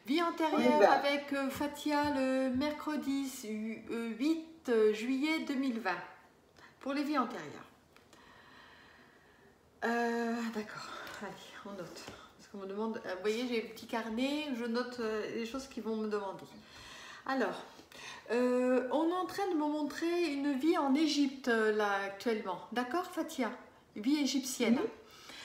Vie On y antérieure va. avec Fatia le mercredi 8 juillet 2020. Pour les vies antérieures. D'accord, allez, on note. Parce qu'on me demande, vous voyez, j'ai un petit carnet, je note les choses qu'ils vont me demander. Alors, on est en train de me montrer une vie en Égypte, là, actuellement. D'accord, Fatia? Vie égyptienne. Oui.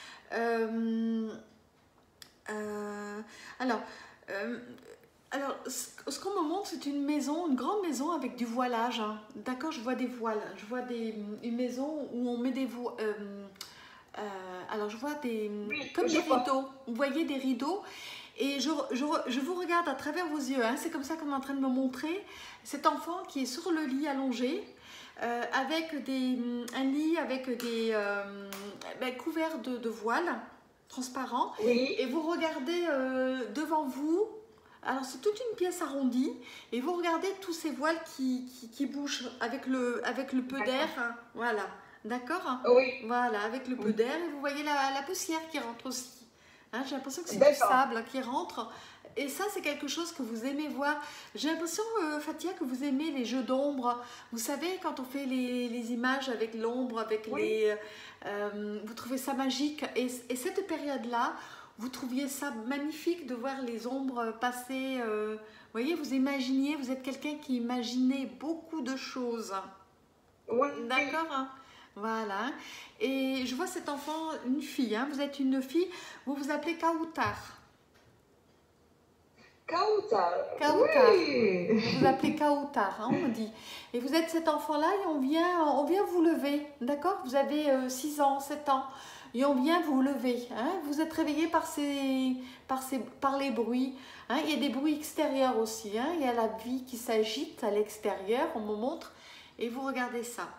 Euh, alors, euh, ce qu'on me montre, c'est une maison, une grande maison avec du voilage. Hein. D'accord, je vois des voiles. Je vois une maison où on met des voiles. Alors, je vois Oui, comme je des vois. rideaux. Vous voyez des rideaux. Et je vous regarde à travers vos yeux. Hein. C'est comme ça qu'on est en train de me montrer cet enfant qui est sur le lit allongé. Avec un lit avec des couverts de voiles transparents, Oui. et vous regardez devant vous. Alors c'est toute une pièce arrondie et vous regardez tous ces voiles qui bougent avec le peu d'air, D'accord. hein. Voilà, d'accord, Oui. voilà, avec le peu Oui. d'air, et vous voyez la poussière qui rentre aussi, hein. J'ai l'impression que c'est du D'accord. sable qui rentre, et ça c'est quelque chose que vous aimez voir. J'ai l'impression, Fatia, que vous aimez les jeux d'ombre. Vous savez, quand on fait les images avec l'ombre, avec Oui. vous trouvez ça magique, et cette période-là, vous trouviez ça magnifique de voir les ombres passer. Vous voyez, vous imaginiez, vous êtes quelqu'un qui imaginait beaucoup de choses. Oui. D'accord, hein. Voilà. Et je vois cet enfant, une fille, hein. Vous êtes une fille, vous vous appelez Kautar. Kauta. Kautar. Oui. Vous vous appelez Kautar, hein, on dit. Et vous êtes cet enfant-là et on vient vous lever. D'accord? Vous avez 6 ans, 7 ans. Et on vient vous lever. Hein. Vous êtes réveillé par les bruits. Hein. Il y a des bruits extérieurs aussi. Hein. Il y a la vie qui s'agite à l'extérieur, on me montre. Et vous regardez ça.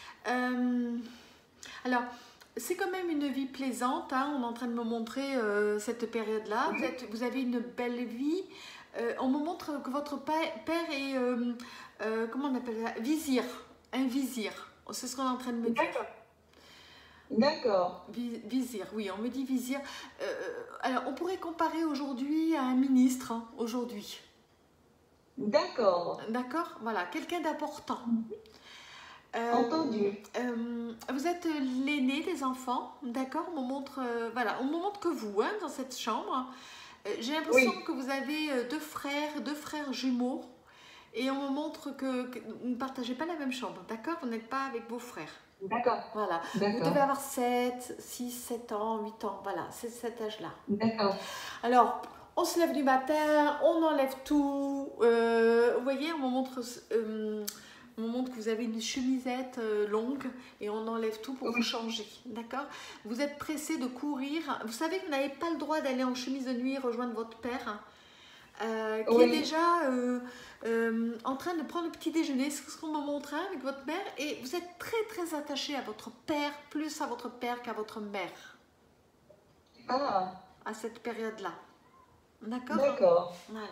Alors, c'est quand même une vie plaisante. Hein. On est en train de me montrer cette période-là. Vous avez une belle vie. On me montre que votre père est, comment on appelle ça? Vizir. Un vizir. C'est ce qu'on est en train de me dire. D'accord. D'accord. Vizir, oui, on me dit vizir. Alors, on pourrait comparer aujourd'hui à un ministre, hein, aujourd'hui. D'accord. D'accord? Voilà, quelqu'un d'important. Entendu. Vous êtes l'aîné des enfants, d'accord? On me montre, voilà, on me montre que vous, hein, dans cette chambre. J'ai l'impression Oui. que vous avez deux frères jumeaux, et on me montre que vous ne partagez pas la même chambre, d'accord? Vous n'êtes pas avec vos frères. D'accord. Voilà, vous devez D'accord. avoir 7, 6, 7 ans, 8 ans, voilà, c'est cet âge-là. D'accord. Alors, on se lève du matin, on enlève tout. Vous voyez, on me montre que vous avez une chemisette longue, et on enlève tout pour vous Oui. changer, d'accord? Vous êtes pressé de courir. Vous savez que vous n'avez pas le droit d'aller en chemise de nuit rejoindre votre père, qui est Oui. déjà en train de prendre le petit déjeuner. C'est ce qu'on me montre, hein, avec votre mère. Et vous êtes très très attaché à votre père, plus à votre père qu'à votre mère, Ah. à cette période-là. D'accord? D'accord. Voilà.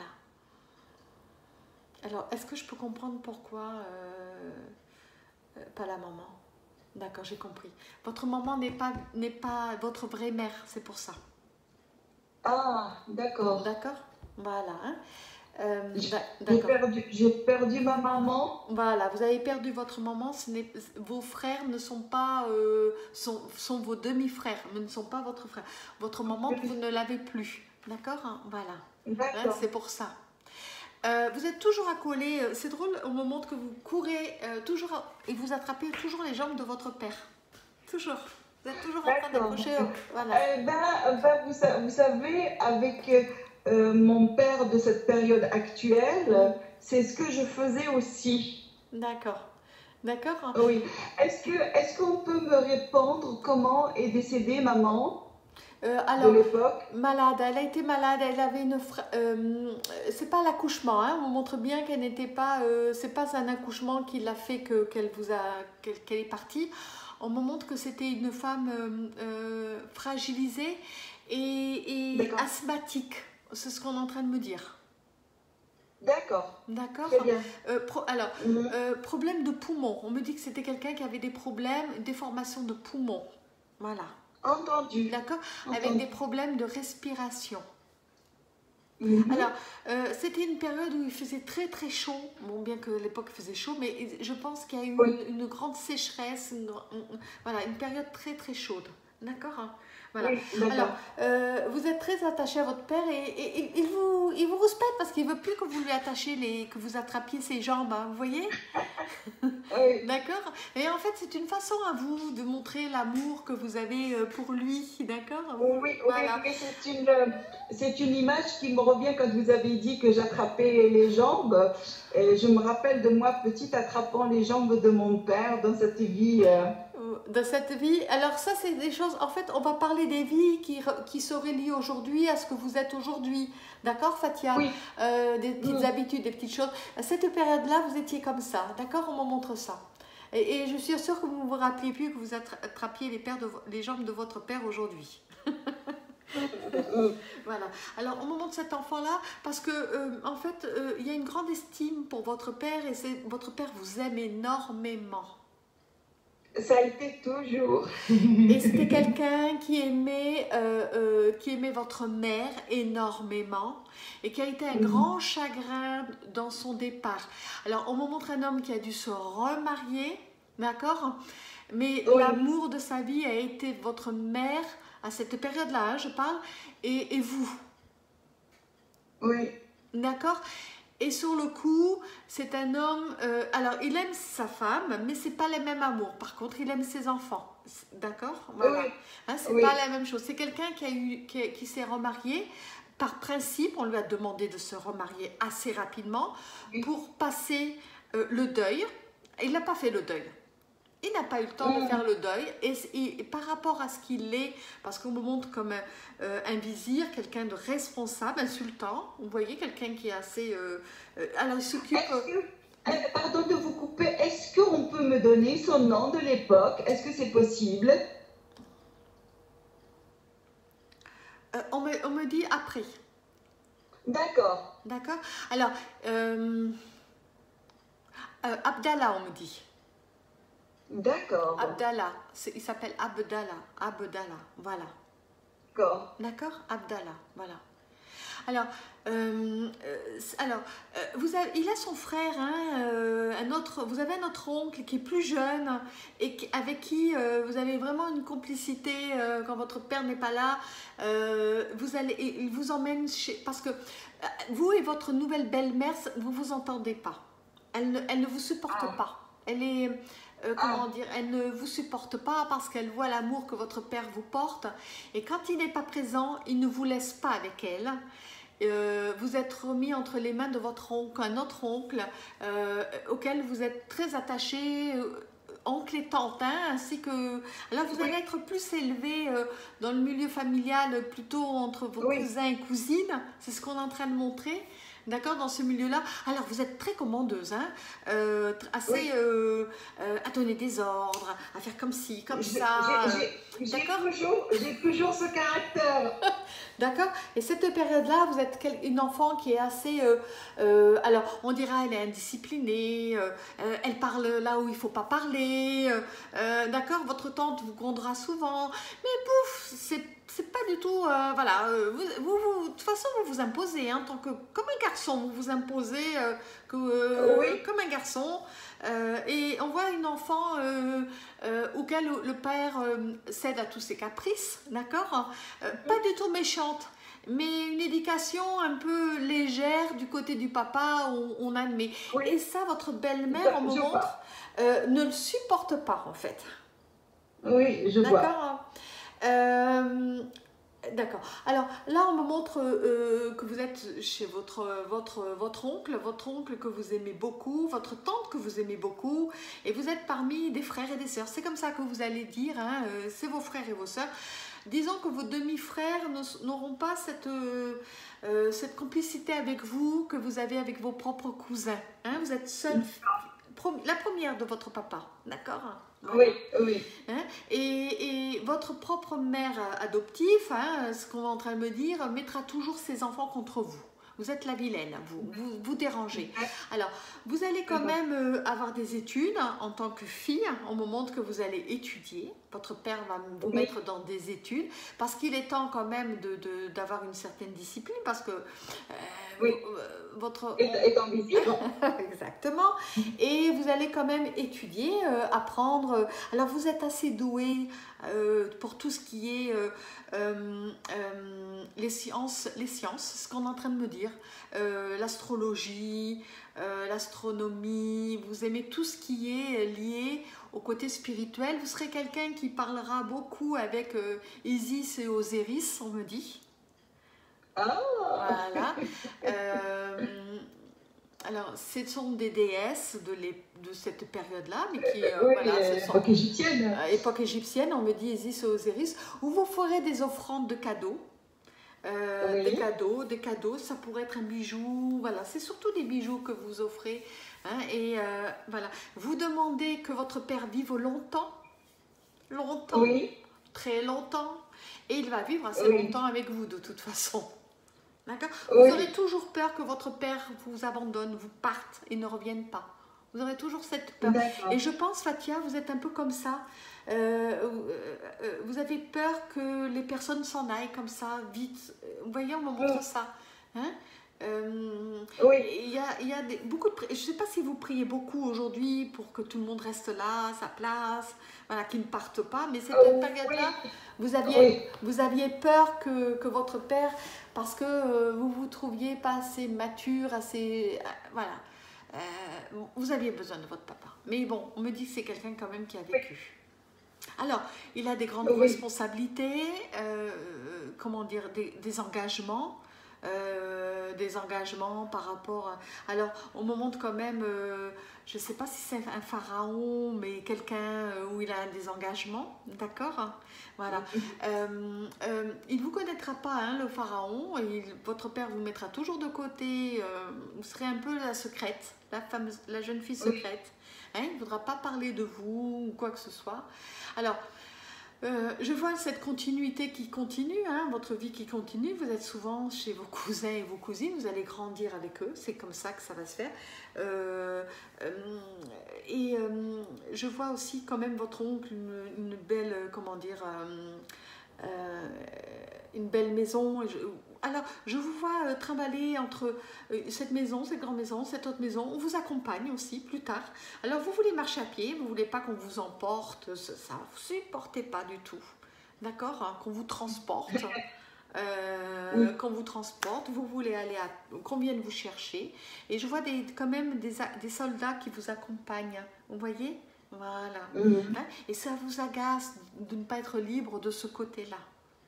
Alors, est-ce que je peux comprendre pourquoi pas la maman? D'accord, j'ai compris. Votre maman n'est pas votre vraie mère, c'est pour ça. Ah. D'accord. D'accord? Voilà. Hein. J'ai D'accord. j'ai perdu ma maman. Voilà, vous avez perdu votre maman. Vos frères ne sont pas, sont vos demi-frères, mais ne sont pas votre frère. Votre maman, vous ne l'avez plus. D'accord? Hein. Voilà. Hein, D'accord. c'est pour ça. Vous êtes toujours accolé. C'est drôle au moment que vous courez toujours et vous attrapez toujours les jambes de votre père. Toujours. Vous êtes toujours en train D'accord. d'accrocher. Voilà. Vous savez, avec mon père de cette période actuelle, c'est ce que je faisais aussi. D'accord. D'accord. Oui. Est-ce qu'on peut me répondre comment est décédée maman de Alors, l'époque? malade, elle a été malade, elle avait c'est pas l'accouchement, hein, on montre bien qu'elle n'était pas, c'est pas un accouchement qui l'a fait qu'elle est partie. On me montre que c'était une femme fragilisée et D'accord. asthmatique, c'est ce qu'on est en train de me dire. D'accord. D'accord. Très bien. Alors, Mhm. problème de poumon, on me dit que c'était quelqu'un qui avait des problèmes, déformation de poumon, voilà. Entendu. D'accord? Avec des Entendu. problèmes de respiration. Mhm. Alors, c'était une période où il faisait très très chaud. Bon, bien que l'époque faisait chaud, mais je pense qu'il y a eu Oui, une grande sécheresse, voilà, une période très très chaude. D'accord, hein. Voilà. oui, Alors, d'accord. vous êtes très attaché à votre père et il vous respecte parce qu'il veut plus que vous lui attachiez que vous attrapiez ses jambes, hein, vous voyez? Oui. D'accord? Et en fait, c'est une façon à vous de montrer l'amour que vous avez pour lui. D'accord? Oui, oui, Voilà. oui, c'est une image qui me revient quand vous avez dit que j'attrapais les jambes. Et je me rappelle de moi petite attrapant les jambes de mon père dans cette vie. De cette vie. Alors ça, c'est des choses, en fait, on va parler des vies qui se relient aujourd'hui à ce que vous êtes aujourd'hui. D'accord, Fatia? Oui, Des petites mm, habitudes, des petites choses. À cette période-là, vous étiez comme ça. D'accord? On me montre ça. Et je suis sûre que vous ne vous rappelez plus que vous attrapiez les jambes de votre père aujourd'hui. mm. Voilà. Alors, on me montre cet enfant-là parce que, en fait, il y a une grande estime pour votre père et votre père vous aime énormément. Ça a été toujours. Et c'était quelqu'un qui aimait votre mère énormément et qui a été un grand Mhm. chagrin dans son départ. Alors, on me montre un homme qui a dû se remarier, d'accord? Mais Oui, l'amour de sa vie a été votre mère à cette période-là, hein, je parle, et vous. oui. D'accord? Et sur le coup, c'est un homme. Alors, il aime sa femme, mais c'est pas le même amour. Par contre, il aime ses enfants. D'accord? Voilà. Oui, Hein, c'est pas oui, la même chose. C'est quelqu'un qui s'est remarié. Par principe, on lui a demandé de se remarier assez rapidement oui. pour passer le deuil. Il n'a pas fait le deuil. Il n'a pas eu le temps de faire Mm. le deuil et par rapport à ce qu'il est, parce qu'on me montre comme un vizir, quelqu'un de responsable, un sultan, vous voyez, quelqu'un qui est assez... alors il s'occupe... Est-ce que, pardon de vous couper, est-ce qu'on peut me donner son nom de l'époque? Est-ce que c'est possible? on me dit après, D'accord, d'accord? Alors, euh, Abdallah, on me dit. d'accord, Abdallah, il s'appelle Abdallah, Abdallah, voilà. d'accord. D'accord? Abdallah, voilà. Alors, il a son frère, hein, vous avez un autre oncle qui est plus jeune et avec qui vous avez vraiment une complicité quand votre père n'est pas là. Il vous emmène parce que vous et votre nouvelle belle-mère, vous vous entendez pas. Elle ne vous supporte Ah, pas. Elle est, comment ah, dire, elle ne vous supporte pas parce qu'elle voit l'amour que votre père vous porte. Et quand il n'est pas présent, il ne vous laisse pas avec elle. Vous êtes remis entre les mains de votre oncle, un autre oncle auquel vous êtes très attaché, oncle et tante, hein, ainsi que là vous allez oui, être plus élevé dans le milieu familial, plutôt entre vos oui, cousins et cousines, c'est ce qu'on est en train de montrer. D'accord, dans ce milieu-là. Alors, vous êtes très commandeuse, hein, assez oui. à donner des ordres, à faire comme ci, comme J'ai ça. j'ai D'accord? toujours ce caractère. D'accord? Et cette période-là, vous êtes une enfant qui est assez... alors, on dira, elle est indisciplinée, elle parle là où il ne faut pas parler, d'accord? Votre tante vous grondera souvent, mais pouf, c'est pas du tout... voilà, de toute façon, vous vous imposez, hein, comme un garçon, vous vous imposez Oui, comme un garçon. Et on voit une enfant auquel le père cède à tous ses caprices, d'accord? Pas du tout méchante, mais une éducation un peu légère du côté du papa, on admet. oui, Et ça, votre belle-mère, on me je vois. montre, ne le supporte pas en fait. Oui, je vois. D'accord? Euh, D'accord. Alors là, on me montre que vous êtes chez votre oncle que vous aimez beaucoup, votre tante que vous aimez beaucoup, et vous êtes parmi des frères et des sœurs. C'est comme ça que vous allez dire, hein, c'est vos frères et vos sœurs. Disons que vos demi-frères n'auront pas cette complicité avec vous que vous avez avec vos propres cousins. Hein. Vous êtes seule, la première de votre papa, d'accord? Oui, Voilà. oui, Hein, et votre propre mère adoptive, hein, ce qu'on est en train de me dire, mettra toujours ses enfants contre vous. Vous êtes la vilaine, vous dérangez. Alors, vous allez quand même avoir des études en tant que fille, au moment que vous allez étudier. Votre père va vous mettre dans des études, parce qu'il est temps quand même d'avoir une certaine discipline, parce que votre... Étant visible. Exactement. Et vous allez quand même étudier, apprendre. Alors, vous êtes assez doué pour tout ce qui est les sciences, ce qu'on est en train de me dire, l'astrologie, l'astronomie, vous aimez tout ce qui est lié au côté spirituel. Vous serez quelqu'un qui parlera beaucoup avec Isis et Osiris, on me dit. Voilà. Alors, ce sont des déesses de cette période-là, mais qui... époque égyptienne. Époque égyptienne, on me dit Isis et Osiris, où vous ferez des offrandes de cadeaux. Des cadeaux, ça pourrait être un bijou, voilà, c'est surtout des bijoux que vous offrez. Hein, et voilà, vous demandez que votre père vive longtemps, très longtemps, et il va vivre assez longtemps avec vous de toute façon. D'accord. Vous aurez toujours peur que votre père vous abandonne, vous parte et ne revienne pas. Vous aurez toujours cette peur. Et je pense, Fatia, vous êtes un peu comme ça. Vous avez peur que les personnes s'en aillent comme ça, vite. Vous voyez, on me montre ça. Hein? Il y a beaucoup de... Je ne sais pas si vous priez beaucoup aujourd'hui pour que tout le monde reste là, à sa place, voilà, qu'ils ne partent pas, mais cette période-là, vous aviez peur que votre père, parce que vous vous trouviez pas assez mature, assez... voilà. Vous aviez besoin de votre papa. Mais bon, on me dit que c'est quelqu'un quand même qui a vécu. Alors, il a des grandes responsabilités, comment dire, des engagements. Par rapport à... Alors, on me montre quand même, je ne sais pas si c'est un pharaon, mais quelqu'un où il a des engagements, d'accord? Voilà. Il ne vous connaîtra pas, hein, le pharaon, votre père vous mettra toujours de côté, vous serez un peu la secrète, la jeune fille secrète. Hein, il ne voudra pas parler de vous ou quoi que ce soit. Alors, je vois cette continuité qui continue, hein, votre vie qui continue. Vous êtes souvent chez vos cousins et vos cousines, vous allez grandir avec eux, c'est comme ça que ça va se faire. Je vois aussi quand même votre oncle, une belle, comment dire, une belle maison. Alors, je vous vois trimballer entre cette maison, cette grande maison, cette autre maison. On vous accompagne aussi plus tard. Alors, vous voulez marcher à pied, vous ne voulez pas qu'on vous emporte, ça vous ne supportez pas du tout. D'accord, hein, qu'on vous transporte. Qu'on vous transporte, vous voulez aller qu'on vienne vous chercher. Et je vois quand même des soldats qui vous accompagnent. Vous voyez? Voilà. Hein? Et ça vous agace de ne pas être libre de ce côté-là.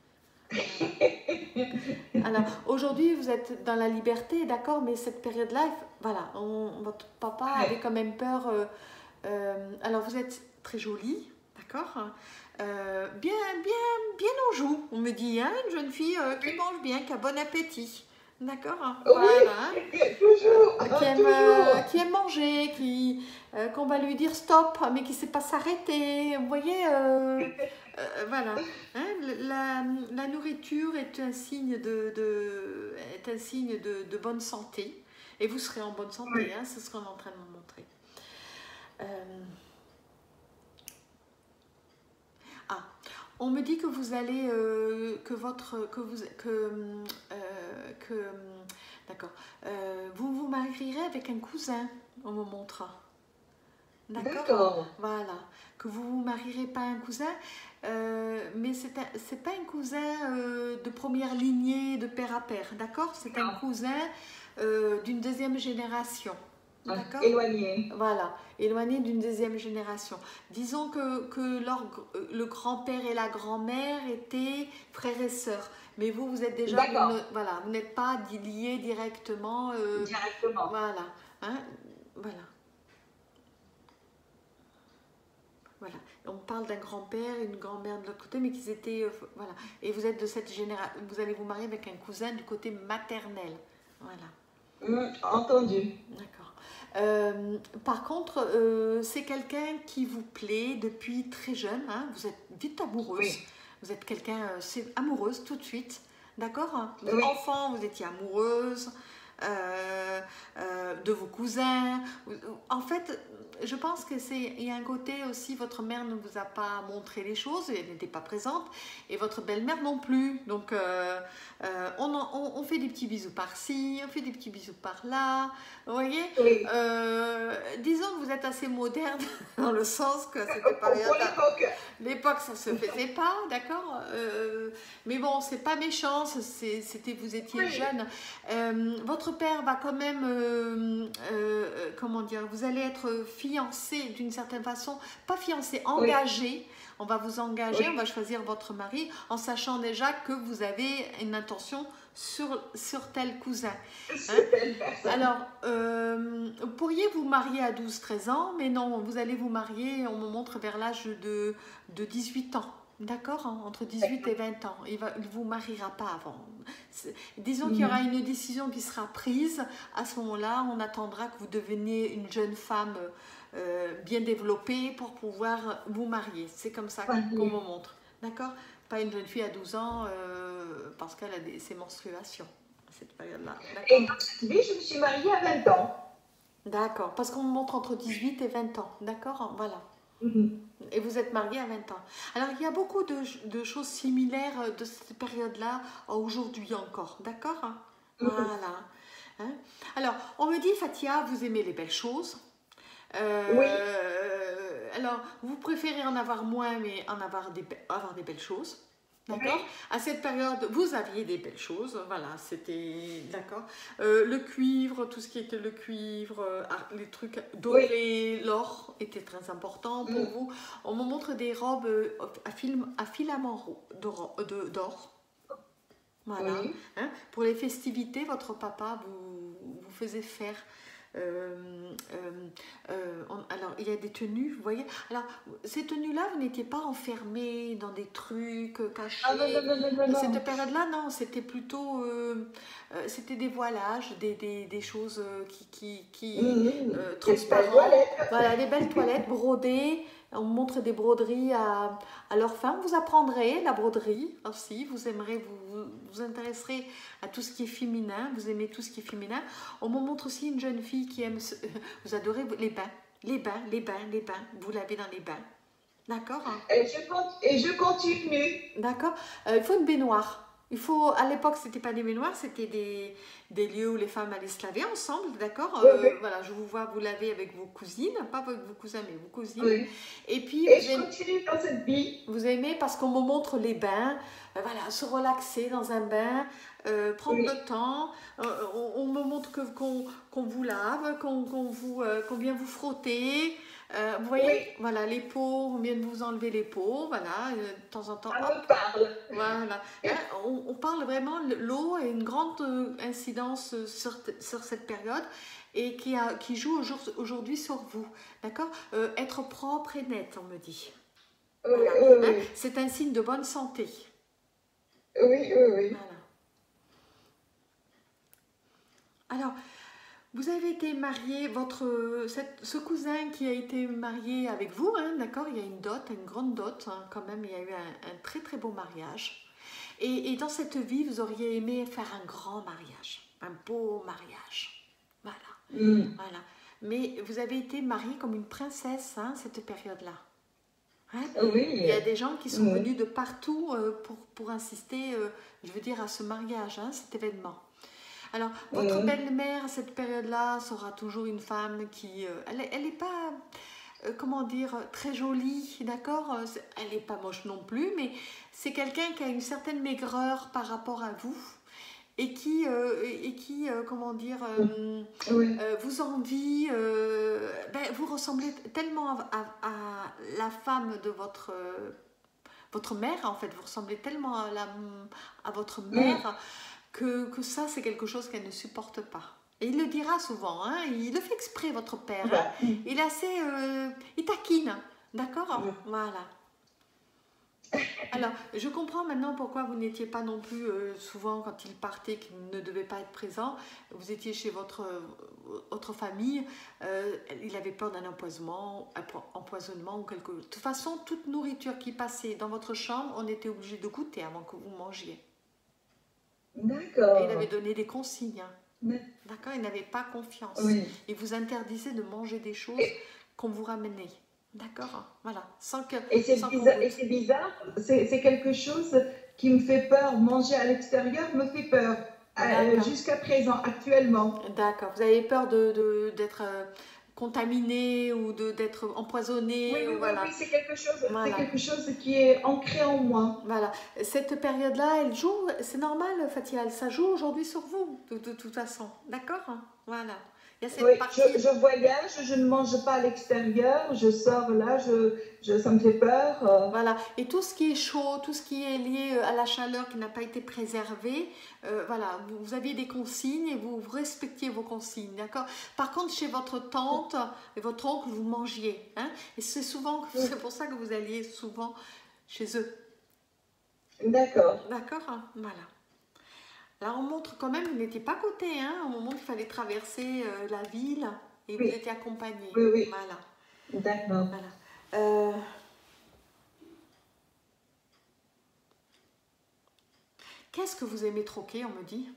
Alors, aujourd'hui, vous êtes dans la liberté, d'accord, mais cette période-là, voilà, votre papa avait quand même peur. Alors, vous êtes très jolie, d'accord, bien en joue, on me dit, hein, une jeune fille qui mange bien, qui a bon appétit. D'accord, voilà. Toujours, qui aime manger, qu'on va lui dire stop, mais qui ne sait pas s'arrêter. Vous voyez, voilà. Hein, la nourriture est un signe de bonne santé. Et vous serez en bonne santé, hein, c'est ce qu'on est en train de me montrer. On me dit que vous allez, d'accord, vous vous marierez avec un cousin, on me montre. D'accord. Voilà, que vous vous marierez pas un cousin, mais c'est pas un cousin de première lignée de père à père, d'accord? C'est un cousin d'une deuxième génération. Éloigné. Voilà, éloigné d'une deuxième génération. Disons que le grand-père et la grand-mère étaient frères et sœurs. Mais vous êtes déjà... Voilà, vous n'êtes pas liés directement. Directement. Voilà. Hein, voilà. Voilà. On parle d'un grand-père et une grand-mère de l'autre côté, mais qu'ils étaient... voilà. Et vous êtes de cette génération... Vous allez vous marier avec un cousin du côté maternel. Voilà. Entendu. D'accord. Par contre, c'est quelqu'un qui vous plaît depuis très jeune, hein, vous êtes vite amoureuse, vous êtes quelqu'un, c'est amoureuse tout de suite, d'accord? Enfant, vous étiez amoureuse, de vos cousins. En fait, je pense que il y a un côté aussi, votre mère ne vous a pas montré les choses, elle n'était pas présente, et votre belle-mère non plus. Donc, on fait des petits bisous par-ci, on fait des petits bisous par-là. Vous voyez, Oui. disons que vous êtes assez moderne dans le sens que cette Pour période-là, l'époque. l'époque, ça se faisait pas, d'accord, mais bon, c'est pas méchant, c'était, vous étiez Oui. jeune. Votre père va quand même, comment dire, vous allez être fiancé d'une certaine façon, pas fiancé, Oui. engagé. On va vous engager, Oui. on va choisir votre mari en sachant déjà que vous avez une intention sur tel cousin. Hein? C'est telle personne. Alors, vous pourriez vous marier à 12-13 ans, mais non, vous allez vous marier, on me montre vers l'âge de 18 ans. D'accord, hein, entre 18 et 20 ans. Il ne vous mariera pas avant. Disons qu'il y aura une décision qui sera prise. À ce moment-là, on attendra que vous deveniez une jeune femme bien développée pour pouvoir vous marier. C'est comme ça qu'on me montre. D'accord? Pas une jeune fille à 12 ans parce qu'elle a ses menstruations à cette période-là. Et dans cette vie, je me suis mariée à 20 ans. D'accord, parce qu'on me montre entre 18 et 20 ans. D'accord? Voilà. Et vous êtes mariée à 20 ans. Alors, il y a beaucoup de choses similaires de cette période-là aujourd'hui encore. D'accord? Voilà. Hein? Alors, on me dit, Fatia, vous aimez les belles choses. Oui. Alors, vous préférez en avoir moins, mais avoir des belles choses. D'accord? Oui. À cette période, vous aviez des belles choses. Voilà, c'était... D'accord? Le cuivre, tout ce qui était le cuivre, les trucs dorés, l'or était très important pour vous. On me montre des robes à filaments d'or. Voilà. Oui. Hein? Pour les festivités, votre papa vous faisait faire... alors, il y a des tenues, vous voyez. Alors, ces tenues-là, vous n'étiez pas enfermés dans des trucs cachés. Ah non. Cette période-là, non, c'était plutôt... c'était des voilages, des choses transparentes. Voilà, des belles toilettes brodées. On montre des broderies à leurs femmes. Vous apprendrez la broderie aussi. Vous aimerez, vous intéresserez à tout ce qui est féminin. Vous aimez tout ce qui est féminin. On me montre aussi une jeune fille qui aime... Vous adorez les bains. Les bains. Vous l'avez dans les bains. D'accord? Et je continue. D'accord. Il faut une baignoire. À l'époque, c'était pas des baignoires, c'était des lieux où les femmes allaient se laver ensemble, d'accord? Voilà, je vous vois vous laver avec vos cousines, pas avec vos cousins, mais vos cousines. Oui. Et puis, je continue dans cette vie. Vous aimez parce qu'on me montre les bains, voilà, se relaxer dans un bain, prendre le temps. On me montre qu'on vous lave, qu'on vient vous frotter. Vous voyez, voilà, les peaux, on vient de vous enlever les peaux, voilà, de temps en temps. Ça me parle. Voilà, on parle vraiment, l'eau a une grande incidence sur cette période et qui joue aujourd'hui sur vous, d'accord? Être propre et net, on me dit. Voilà. Hein? C'est un signe de bonne santé. Oui. Voilà. Alors, vous avez été marié, ce cousin qui a été marié avec vous, hein, d'accord, il y a une dot, une grande dot, hein, quand même, il y a eu un très très beau mariage. Et dans cette vie, vous auriez aimé faire un grand mariage, un beau mariage. Voilà. Voilà. Mais vous avez été marié comme une princesse, hein, cette période-là. Hein? Oui. Il y a des gens qui sont venus de partout pour insister, je veux dire, à ce mariage, hein, cet événement. Alors, votre belle-mère, à cette période-là, sera toujours une femme qui... elle n'est pas, comment dire, très jolie, d'accord? Elle n'est pas moche non plus, mais c'est quelqu'un qui a une certaine maigreur par rapport à vous et qui comment dire, vous envie. Vous ressemblez tellement à la femme de votre mère, en fait. Vous ressemblez tellement à votre mère... Que ça, c'est quelque chose qu'elle ne supporte pas. Et il le dira souvent, hein, il le fait exprès, votre père. Hein. Il est assez... il taquine, d'accord? Voilà. Alors, je comprends maintenant pourquoi vous n'étiez pas non plus souvent, quand il partait, qu'il ne devait pas être présent. Vous étiez chez votre famille. Il avait peur d'un empoisonnement ou quelque chose. De toute façon, toute nourriture qui passait dans votre chambre, on était obligé de goûter avant que vous mangiez. D'accord. Et il avait donné des consignes. D'accord? Il n'avait pas confiance. Oui. Il vous interdisait de manger des choses Et, qu'on vous ramenait. D'accord? Voilà. Sans et sans qu'on et goûte. c'est bizarre, c'est quelque chose qui me fait peur. Manger à l'extérieur me fait peur. D'accord. Jusqu'à présent, actuellement. D'accord. Vous avez peur d'être contaminé ou d'être Oui, empoisonné oui, ou oui, voilà. oui, c'est Voilà. quelque chose qui est ancré en moi. Voilà. Cette période-là, elle joue, c'est normal, Fatia, ça joue aujourd'hui sur vous, de toute façon. D'accord? Voilà. Il y a Oui, cette partie. je voyage, je ne mange pas à l'extérieur, je sors là, ça me fait peur. Voilà. Et tout ce qui est chaud, tout ce qui est lié à la chaleur qui n'a pas été préservé, voilà, vous aviez des consignes et vous respectiez vos consignes, d'accord? Par contre, chez votre tante et votre oncle, vous mangiez, hein? Et c'est pour ça que vous alliez souvent chez eux, D'accord. d'accord? Hein. Voilà. Là, on montre quand même, il n'était pas à côté, hein? On montre qu'il fallait traverser la ville et vous Oui, étiez accompagné. oui, oui. Voilà. D'accord. Voilà. Euh, Qu'est-ce que vous aimez troquer, on me dit?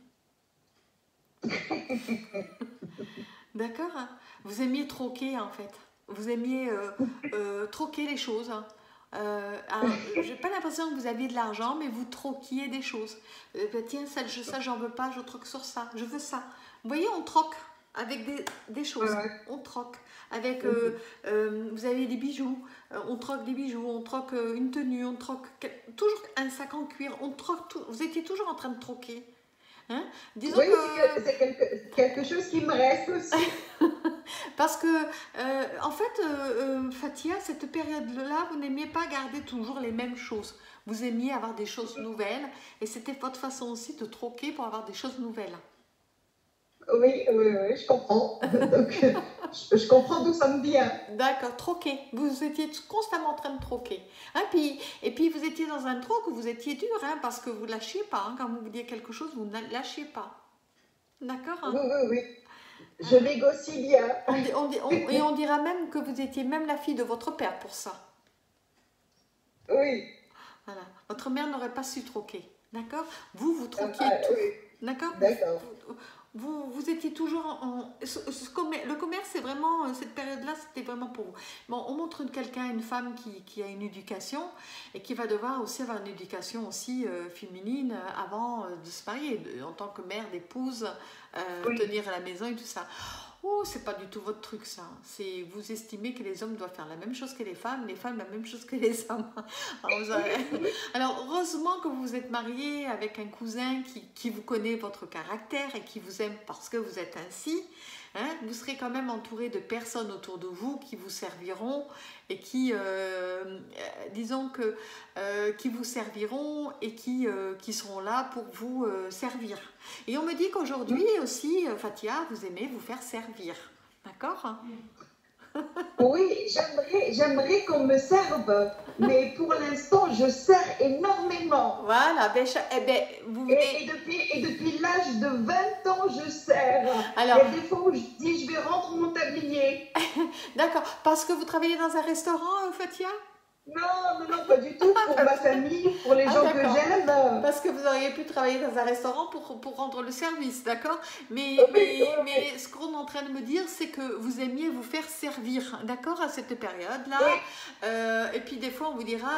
D'accord? Hein. Vous aimiez troquer en fait. Vous aimiez troquer les choses. Hein. J'ai pas l'impression que vous aviez de l'argent, mais vous troquiez des choses. Ben, tiens, ça j'en veux pas, je troque sur ça, je veux ça. Vous voyez, on troque avec des Ouais, choses. ouais. On troque. Avec, Mhm. vous avez des bijoux, on troque des bijoux, on troque une tenue, on troque toujours un sac en cuir, on troque tout. Vous étiez toujours en train de troquer. Hein? Disons Oui, que c'est quelque chose qui me reste aussi. parce que, en fait, Fatia, cette période-là, vous n'aimiez pas garder toujours les mêmes choses. Vous aimiez avoir des choses nouvelles et c'était votre façon aussi de troquer pour avoir des choses nouvelles. Oui, oui, oui, je comprends. Donc, je comprends d'où ça me vient. D'accord, troquer. Vous étiez constamment en train de troquer. Hein, et puis, vous étiez dans un troc où vous étiez dur, hein, parce que vous ne lâchiez pas. Hein, quand vous vouliez quelque chose, vous ne lâchiez pas. D'accord? Oui, Hein? oui, oui. Je négocie bien. Et on dira même que vous étiez même la fille de votre père pour ça. Oui. Voilà. Votre mère n'aurait pas su troquer. D'accord? Vous troquiez Ah, tout. oui, D'accord? d'accord. Vous étiez toujours le commerce, c'est vraiment, cette période-là, c'était vraiment pour vous. Bon, on montre quelqu'un, une femme qui a une éducation et qui va devoir aussi avoir une éducation aussi féminine avant de se marier, en tant que mère, d'épouse, Oui. tenir à la maison et tout ça. Oh, c'est pas du tout votre truc, ça. C'est vous estimez que les hommes doivent faire la même chose que les femmes la même chose que les hommes. Alors, heureusement que vous vous êtes marié avec un cousin qui vous connaît votre caractère et qui vous aime parce que vous êtes ainsi. Hein, vous serez quand même entouré de personnes autour de vous qui vous serviront et disons que, qui vous serviront et qui seront là pour vous servir. Et on me dit qu'aujourd'hui aussi, Fatia, vous aimez vous faire servir. D'accord? Oui, j'aimerais qu'on me serve, mais pour l'instant, je sers énormément. Voilà, ben, vous venez. Et depuis l'âge de 20 ans, je sers. Il y Alors, a des fois où je dis, je vais rendre mon tablier. d'accord, parce que vous travaillez dans un restaurant, Fatia? Non, non, non, pas du tout. Pour ma famille, pour les Ah, gens que d'accord. j'aime. Parce que vous auriez pu travailler dans un restaurant pour rendre le service, d'accord? Oui, oui, oui. Mais ce qu'on est en train de me dire, c'est que vous aimiez vous faire servir, d'accord, à cette période-là. Oui, Et puis des fois, on vous dira,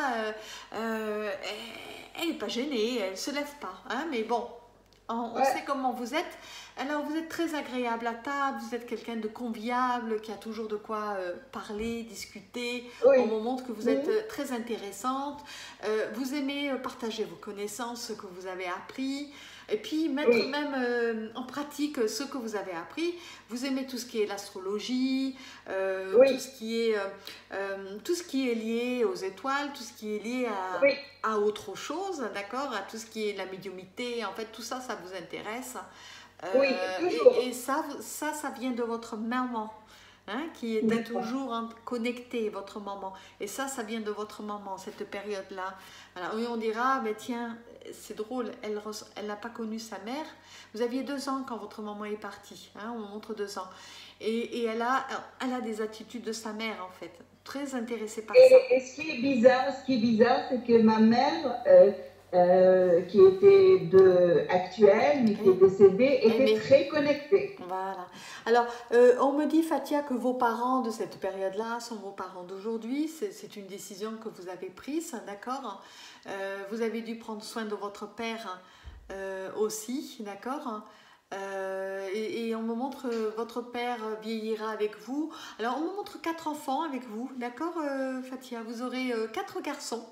elle n'est pas gênée, elle ne se lève pas. Hein, mais bon, on ouais, sait comment vous êtes. Alors, vous êtes très agréable à table, vous êtes quelqu'un de convivial, qui a toujours de quoi parler, discuter. On oui. me montre que vous êtes très intéressante. Vous aimez partager vos connaissances, ce que vous avez appris. Et puis, mettre Oui, même en pratique ce que vous avez appris. Vous aimez tout ce qui est l'astrologie, oui, tout ce qui est lié aux étoiles, tout ce qui est lié oui, à autre chose, d'accord? À tout ce qui est la médiumnité. En fait, tout ça, ça vous intéresse. oui, toujours. Et ça vient de votre maman, hein, qui était D'accord. toujours connectée, votre maman. Et ça vient de votre maman, cette période-là. Alors, oui, on dira, mais tiens, c'est drôle, elle n'a pas connu sa mère. Vous aviez 2 ans quand votre maman est partie, hein, on montre 2 ans. Et elle a des attitudes de sa mère, en fait. Très intéressée par ça. Et ce qui est bizarre, c'est que ma mère, qui était actuel, mais qui est décédé, était très connecté. Voilà. Alors, on me dit, Fatia, que vos parents de cette période-là sont vos parents d'aujourd'hui. C'est une décision que vous avez prise, d'accord? Vous avez dû prendre soin de votre père aussi, d'accord? Et on me montre votre père vieillira avec vous. Alors, on me montre 4 enfants avec vous, d'accord, Fatia? Vous aurez 4 garçons.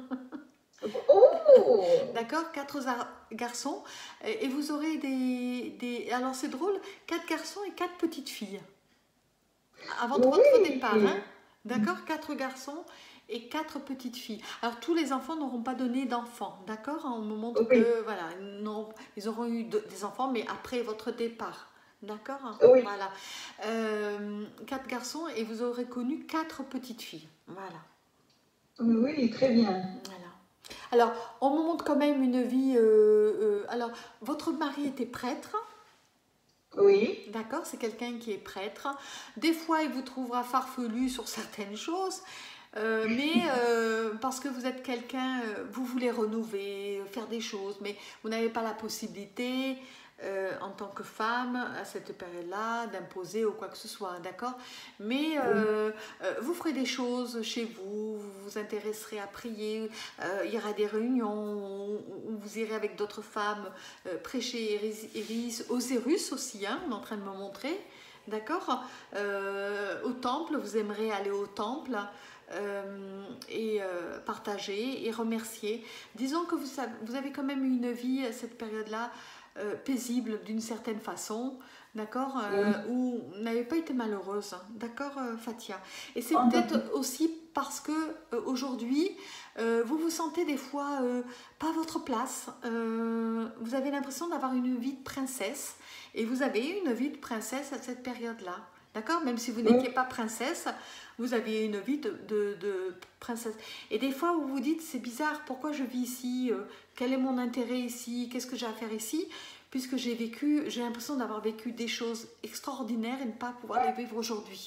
Oh! D'accord, 4 garçons. Et vous aurez alors, c'est drôle, 4 garçons et 4 petites filles. Avant de votre départ, hein? D'accord, 4 garçons et 4 petites filles. Alors, tous les enfants n'auront pas donné d'enfants, d'accord? On me montre que, voilà, ils auront eu des enfants, mais après votre départ. D'accord? Oui. Voilà. 4 garçons et vous aurez connu 4 petites filles. Voilà. Oui, très bien. Voilà. Alors, on me montre quand même une vie... alors, votre mari était prêtre. Oui. D'accord, c'est quelqu'un qui est prêtre. Des fois, il vous trouvera farfelu sur certaines choses. Mais parce que vous êtes quelqu'un, vous voulez renouveler, faire des choses, mais vous n'avez pas la possibilité en tant que femme à cette période-là d'imposer ou quoi que ce soit, d'accord? Mais vous ferez des choses chez vous, vous vous intéresserez à prier, il y aura des réunions où vous irez avec d'autres femmes prêcher Osirus aussi, hein, on est en train de me montrer, d'accord? Au temple, vous aimerez aller au temple. Et partager et remercier. Disons que vous avez quand même eu une vie à cette période-là paisible d'une certaine façon, d'accord, où vous n'avez pas été malheureuse, d'accord, Fatia. Et c'est peut-être aussi parce que aujourd'hui, vous vous sentez des fois pas à votre place. Vous avez l'impression d'avoir une vie de princesse et vous avez une vie de princesse à cette période-là. D'accord? Même si vous n'étiez pas princesse, vous aviez une vie de princesse. Et des fois, vous vous dites, c'est bizarre, pourquoi je vis ici? Quel est mon intérêt ici? Qu'est-ce que j'ai à faire ici? Puisque j'ai l'impression d'avoir vécu des choses extraordinaires et ne pas pouvoir les vivre aujourd'hui.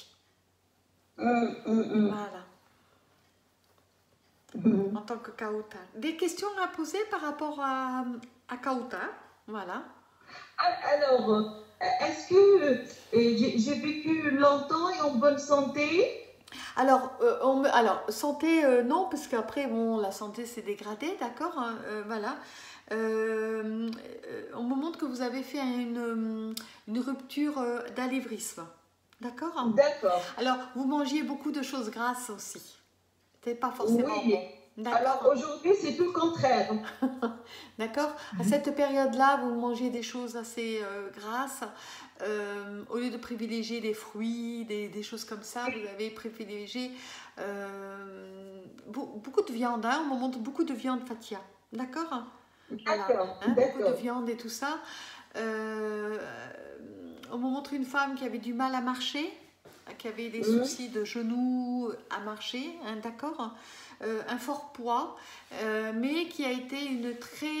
Voilà. En tant que Kauta. Des questions à poser par rapport à Kauta? Voilà. Alors, est-ce que j'ai vécu longtemps et en bonne santé? Alors, santé, non, parce qu'après, bon, la santé s'est dégradée, d'accord, hein, voilà. On me montre que vous avez fait une rupture d'alévrisme, d'accord? D'accord. Alors, vous mangiez beaucoup de choses grasses aussi. C'était pas forcément bon. Alors aujourd'hui, c'est tout le contraire. D'accord. À cette période-là, vous mangez des choses assez grasses. Au lieu de privilégier des fruits, des choses comme ça, vous avez privilégié beaucoup de viande. Hein, on me montre beaucoup de viande, Fatia. D'accord. D'accord. Hein, beaucoup de viande et tout ça. On me montre une femme qui avait du mal à marcher, qui avait des soucis de genoux à marcher, hein, d'accord, un fort poids, mais qui a été une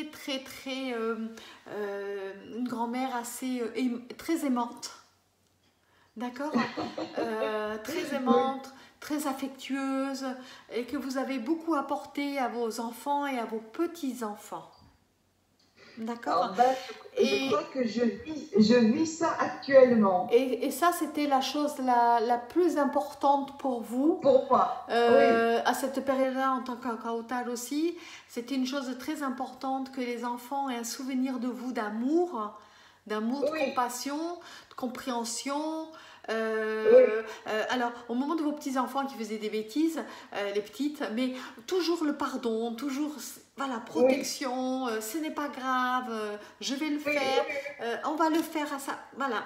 une grand-mère assez très aimante, d'accord, très aimante, très affectueuse, et que vous avez beaucoup apporté à vos enfants et à vos petits-enfants. D'accord. Je crois que je vis ça actuellement. Et ça, c'était la chose la plus importante pour vous. Pour moi. À cette période-là, en tant qu'Akautar aussi, c'était une chose très importante que les enfants aient un souvenir de vous d'amour, de compassion, de compréhension. Alors, au moment de vos petits-enfants qui faisaient des bêtises, les petites, mais toujours le pardon, toujours... Voilà, protection, ce n'est pas grave, je vais le faire, on va le faire à ça. Voilà,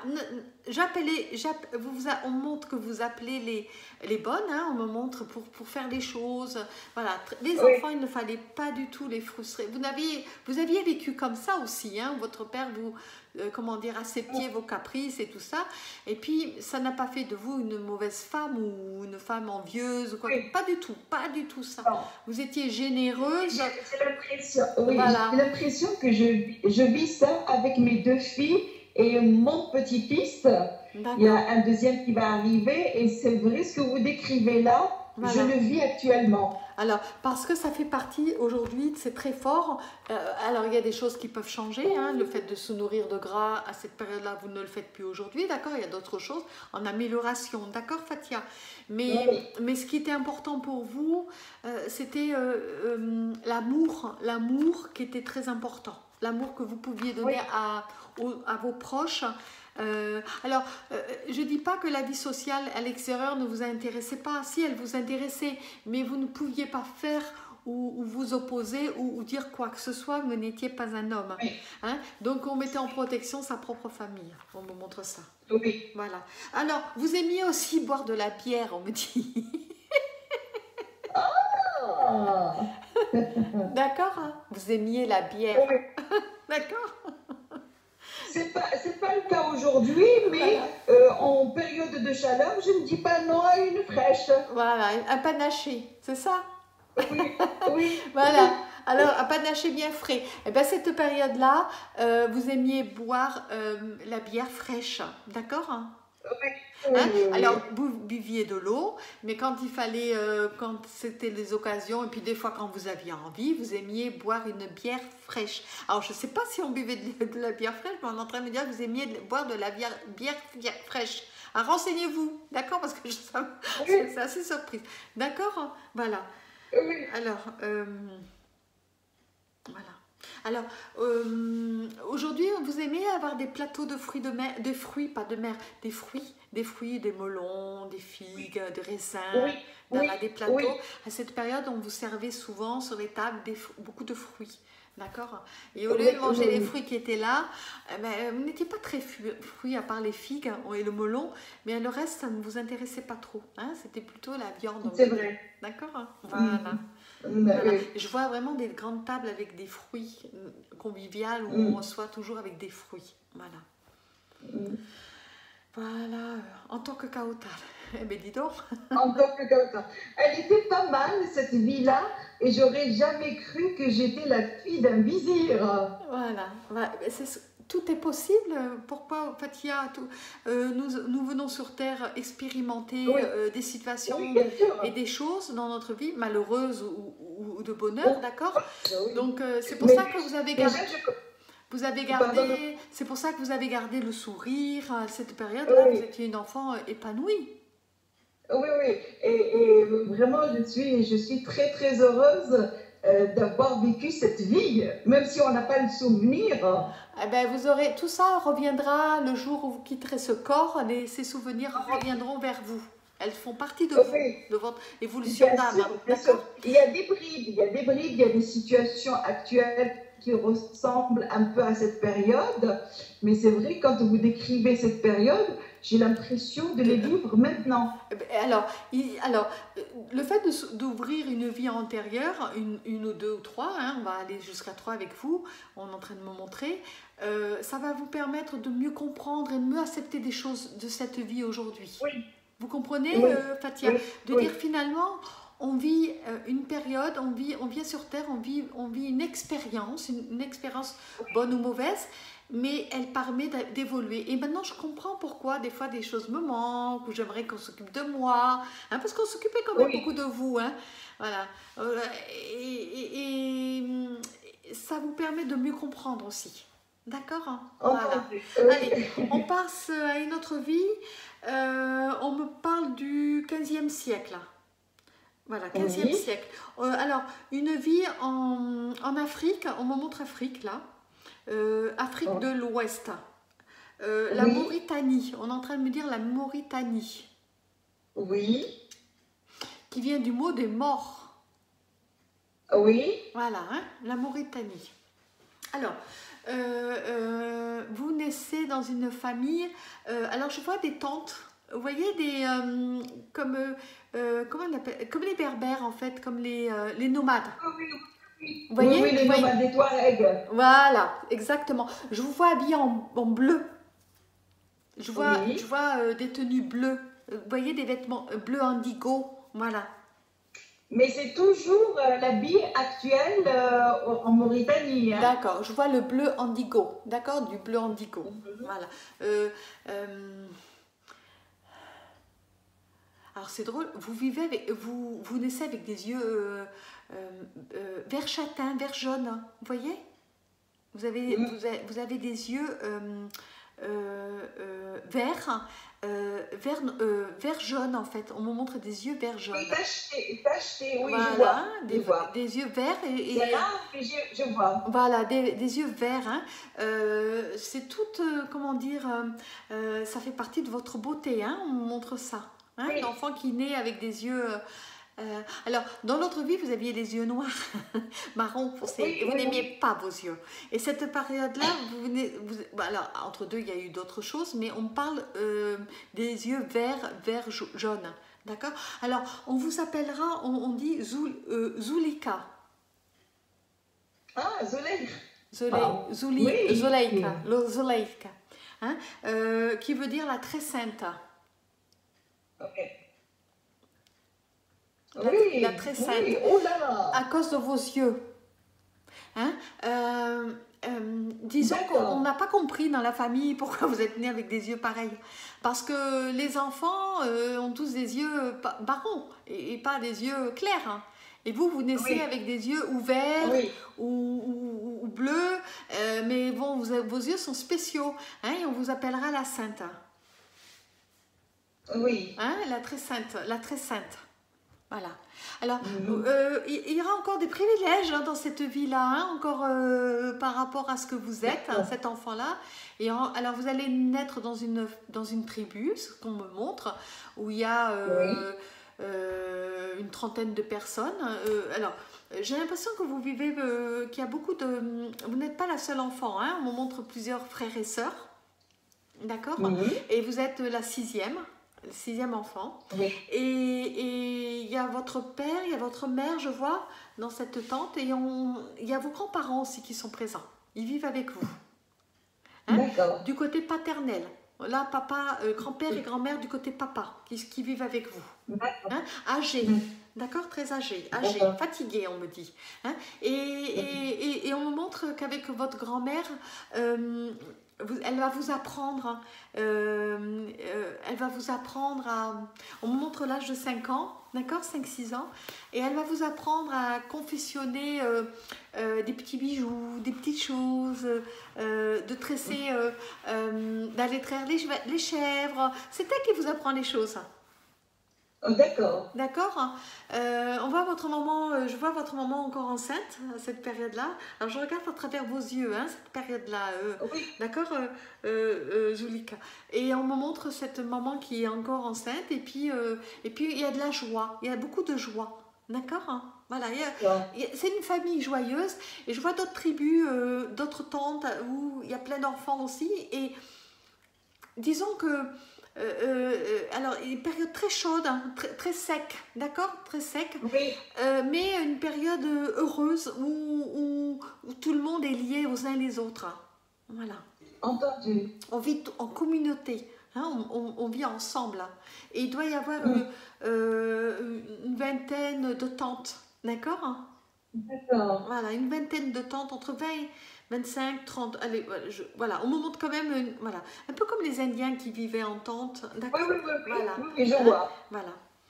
on montre que vous appelez les bonnes, hein, on me montre pour faire les choses. Voilà, les enfants, il ne fallait pas du tout les frustrer. Vous aviez vécu comme ça aussi, hein, votre père vous, acceptiez vos caprices et tout ça. Et puis, ça n'a pas fait de vous une mauvaise femme ou une femme envieuse ou quoi. Pas du tout ça. Non. Vous étiez généreuse. J'ai l'impression que je vis ça avec mes 2 filles et mon petit-fils. Il y a un deuxième qui va arriver et c'est vrai ce que vous décrivez là. Voilà. je le vis actuellement. Alors, parce que ça fait partie aujourd'hui, c'est très fort. Alors, il y a des choses qui peuvent changer. Hein. Le fait de se nourrir de gras à cette période-là, vous ne le faites plus aujourd'hui, d'accord? Il y a d'autres choses en amélioration, d'accord, Fatia? Mais ce qui était important pour vous, c'était l'amour qui était très important. L'amour que vous pouviez donner à vos proches. Je ne dis pas que la vie sociale à l'extérieur ne vous intéressait pas. Si, elle vous intéressait, mais vous ne pouviez pas faire ou vous opposer ou dire quoi que ce soit, vous n'étiez pas un homme. Oui. Hein? Donc, on mettait en protection sa propre famille. On me montre ça. Oui. Voilà. Alors, vous aimiez aussi boire de la bière, on me dit. Ah. D'accord, hein? Vous aimiez la bière. Oui. D'accord. C'est pas le cas aujourd'hui, mais en période de chaleur, je ne dis pas non à une fraîche. Voilà, un panaché, c'est ça? Oui, oui. Voilà, alors un panaché bien frais. Et bien cette période-là, vous aimiez boire la bière fraîche, d'accord? Hein? Oui, Alors, vous buviez de l'eau, mais quand il fallait, quand c'était les occasions, et puis des fois quand vous aviez envie, vous aimiez boire une bière fraîche. Alors, je ne sais pas si on buvait de la bière fraîche, mais on est en train de me dire que vous aimiez boire de la bière fraîche. Alors, renseignez-vous, d'accord? Parce que c'est assez surprise. D'accord? Voilà. Oui. Alors, voilà. Alors, aujourd'hui, vous aimez avoir des plateaux de fruits de mer, des fruits, pas de mer, des fruits, des melons, des figues, des raisins, d'avoir des plateaux. Oui. À cette période, on vous servait souvent sur les tables beaucoup de fruits. D'accord? Et au lieu de manger les fruits qui étaient là, vous n'étiez pas très fruits à part les figues et le melon, mais le reste, ça ne vous intéressait pas trop. Hein? C'était plutôt la viande. C'est vrai. D'accord? Voilà. Voilà. Je vois vraiment des grandes tables avec des fruits conviviales où on reçoit toujours avec des fruits. Voilà. Voilà. En tant que caotal. Eh bien, dis donc. En tant que caotal. Elle était pas mal, cette vie-là, et j'aurais jamais cru que j'étais la fille d'un vizir. Voilà. Tout est possible. Pourquoi, Fatia, nous venons sur Terre expérimenter des situations et des choses dans notre vie, malheureuses ou de bonheur, d'accord? Donc, c'est pour ça que vous avez gardé... c'est pour ça que vous avez gardé le sourire à cette période-là. Vous étiez une enfant épanouie. Oui, oui. Et vraiment, je suis très, très heureuse d'avoir vécu cette vie, même si on n'a pas le souvenir. Eh ben, tout ça reviendra le jour où vous quitterez ce corps, ces souvenirs reviendront vers vous. Elles font partie de vous, de votre évolution d'âme. Bien sûr. Il y a des brides, il y a des situations actuelles qui ressemblent un peu à cette période, mais c'est vrai, quand vous décrivez cette période, j'ai l'impression de les vivre maintenant. Alors, le fait d'ouvrir une vie antérieure, une ou deux ou trois, hein, on va aller jusqu'à 3 avec vous, on est en train de me montrer, ça va vous permettre de mieux comprendre et de mieux accepter des choses de cette vie aujourd'hui. Oui. Vous comprenez, Fatia? De dire finalement, on vit une période, on vient sur Terre, on vit une expérience bonne ou mauvaise, mais elle permet d'évoluer. Et maintenant, je comprends pourquoi des fois des choses me manquent, ou j'aimerais qu'on s'occupe de moi, hein, parce qu'on s'occupait quand même beaucoup de vous. Hein, voilà. Et ça vous permet de mieux comprendre aussi. D'accord, hein? Voilà. Allez, on passe à une autre vie. On me parle du 15e siècle. Voilà, 15e siècle. Alors, une vie en Afrique, on me montre Afrique là. Afrique de l'Ouest. La Mauritanie, on est en train de me dire la Mauritanie. Oui. Qui vient du mot des morts. Oui. Voilà, hein, la Mauritanie. Alors, vous naissez dans une famille, alors je vois des tantes, vous voyez, comment on appelle, comme les berbères en fait, comme les nomades. Vous voyez, les nomades des Touaregs. Voilà, exactement. Je vous vois habillés en bleu. Je vois des tenues bleues. Vous voyez, des vêtements bleu indigo. Voilà. Mais c'est toujours l'habit actuel en Mauritanie. Hein. D'accord, je vois le bleu indigo. D'accord, du bleu indigo. Voilà. Alors, c'est drôle, vous vivez avec, vous naissez avec des yeux vert châtain, vert jaune, hein, vous voyez? Vous avez des yeux verts, vert jaune en fait. On me montre des yeux vert jaune. Oui, tacheté, oui, Voilà, je vois. des yeux verts C'est rare, mais je vois. voilà, des yeux verts. Hein. C'est tout, comment dire, ça fait partie de votre beauté. Hein, on me montre ça. Hein, Oui. l'enfant qui naît avec des yeux. Alors, dans l'autre vie, vous aviez les yeux noirs, marron foncé, Oui, et vous oui, n'aimiez pas vos yeux. Et cette période-là, alors, entre deux, il y a eu d'autres choses, mais on parle des yeux vert jaune. D'accord? Alors, on vous appellera, on dit Zulika. Ah, Zoleil. Zuleika, Zuleika, hein, qui veut dire la très sainte. Ok. La très sainte. Oui, oh là là. À cause de vos yeux. Hein, disons qu'on n'a pas compris dans la famille pourquoi vous êtes nés avec des yeux pareils. Parce que les enfants ont tous des yeux marrons et pas des yeux clairs. Hein. Et vous naissez avec des yeux ouverts ou bleus, mais bon, vos yeux sont spéciaux. Hein, et on vous appellera la sainte. Oui. Hein, la très sainte, la très sainte. Voilà. Alors, il y aura encore des privilèges hein, dans cette vie-là, hein, encore par rapport à ce que vous êtes, hein, cet enfant-là. Et alors, vous allez naître dans une tribu, ce qu'on me montre, où il y a une trentaine de personnes. Alors, j'ai l'impression que vous vivez, qu'il y a beaucoup de... Vous n'êtes pas la seule enfant, hein, on me montre plusieurs frères et sœurs, d'accord? Et vous êtes la sixième. Le sixième enfant. Oui. Et il y a votre père, il y a votre mère, je vois, dans cette tente. Et il y a vos grands-parents aussi qui sont présents. Ils vivent avec vous. Hein? D'accord. Du côté paternel. Là, papa, grand-père et grand-mère du côté papa, qui vivent avec vous. Hein? Âgés. D'accord, très âgés, fatigués, on me dit. Hein? Et on me montre qu'avec votre grand-mère, elle va vous apprendre, on me montre l'âge de 5 ans, d'accord, 5-6 ans, et elle va vous apprendre à confectionner des petits bijoux, des petites choses, de tresser, d'aller traire les chèvres. C'est elle qui vous apprend les choses. D'accord. D'accord. On voit votre maman, je vois votre maman encore enceinte à cette période-là. Alors je regarde à travers vos yeux, hein, cette période-là. Oui. D'accord, Zulika. Et on me montre cette maman qui est encore enceinte. Et puis il y a de la joie. Il y a beaucoup de joie. D'accord, hein. Voilà. C'est une famille joyeuse. Et je vois d'autres tribus, d'autres tantes où il y a plein d'enfants aussi. Et disons que alors, une période très chaude, hein, très sec, d'accord, très sec, oui. Mais une période heureuse où tout le monde est lié aux uns les autres. Voilà. Entendu. On vit en communauté, hein, on vit ensemble. Hein. Et il doit y avoir une vingtaine de tantes, d'accord? D'accord. Voilà, une vingtaine de tantes, entre 20 et 25, 30, allez, voilà, on me montre quand même, voilà, un peu comme les Indiens qui vivaient en tente, d'accord? Oui, voilà. Oui, je vois. Voilà.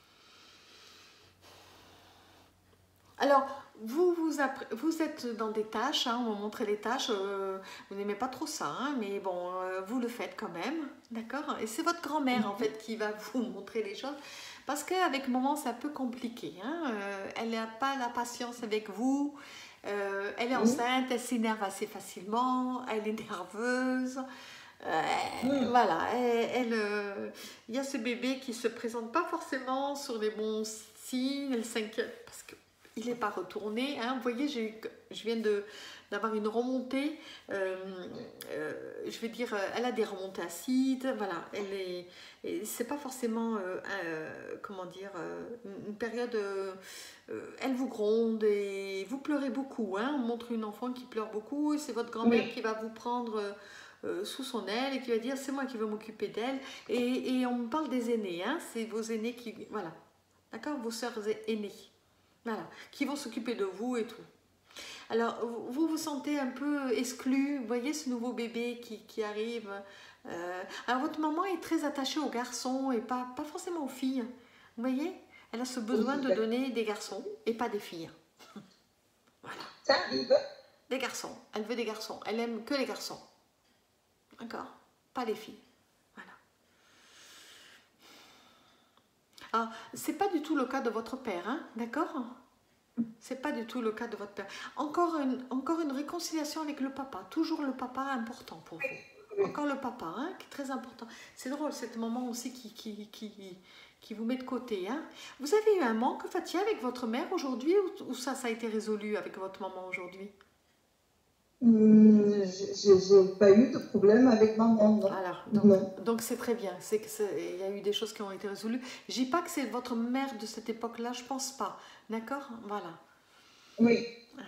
Alors, vous êtes dans des tâches, hein, on va montrer les tâches, vous n'aimez pas trop ça, hein, mais bon, vous le faites quand même, d'accord? Et c'est votre grand-mère, en fait, qui va vous montrer les choses, parce qu'avec maman, c'est un peu compliqué, hein, elle n'a pas la patience avec vous, elle est enceinte, elle s'énerve assez facilement, elle est nerveuse, voilà, il y a ce bébé qui ne se présente pas forcément sur les bons signes, elle s'inquiète parce qu'il n'est pas retourné, hein. Vous voyez, je viens d'avoir une remontée, je vais dire, elle a des remontées acides, voilà, c'est pas forcément, comment dire, une période, elle vous gronde et vous pleurez beaucoup, hein. On montre une enfant qui pleure beaucoup, et c'est votre grand-mère qui va vous prendre sous son aile et qui va dire c'est moi qui veux m'occuper d'elle, et on me parle des aînés, hein, c'est vos aînés qui, voilà, d'accord, vos sœurs aînées, voilà, qui vont s'occuper de vous et tout. Alors, vous vous sentez un peu exclu, vous voyez ce nouveau bébé qui arrive. Alors, votre maman est très attachée aux garçons et pas forcément aux filles. Vous voyez? Elle a ce besoin de donner des garçons et pas des filles. Voilà. Ça arrive. Des garçons. Elle veut des garçons. Elle aime que les garçons. D'accord? Pas les filles. Voilà. Alors, c'est pas du tout le cas de votre père, hein? D'accord? C'est pas du tout le cas de votre père. Encore une réconciliation avec le papa. Toujours le papa important pour vous. Oui. Encore le papa, hein, qui est très important. C'est drôle, cet moment aussi qui vous met de côté. Hein. Vous avez eu un manque, Fatia, avec votre mère aujourd'hui ou ça a été résolu avec votre maman aujourd'hui? J'ai pas eu de problème avec maman, non. Alors, Non. donc c'est très bien. Il y a eu des choses qui ont été résolues. Je dis pas que c'est votre mère de cette époque-là, je pense pas. D'accord? Voilà. Oui. Alors.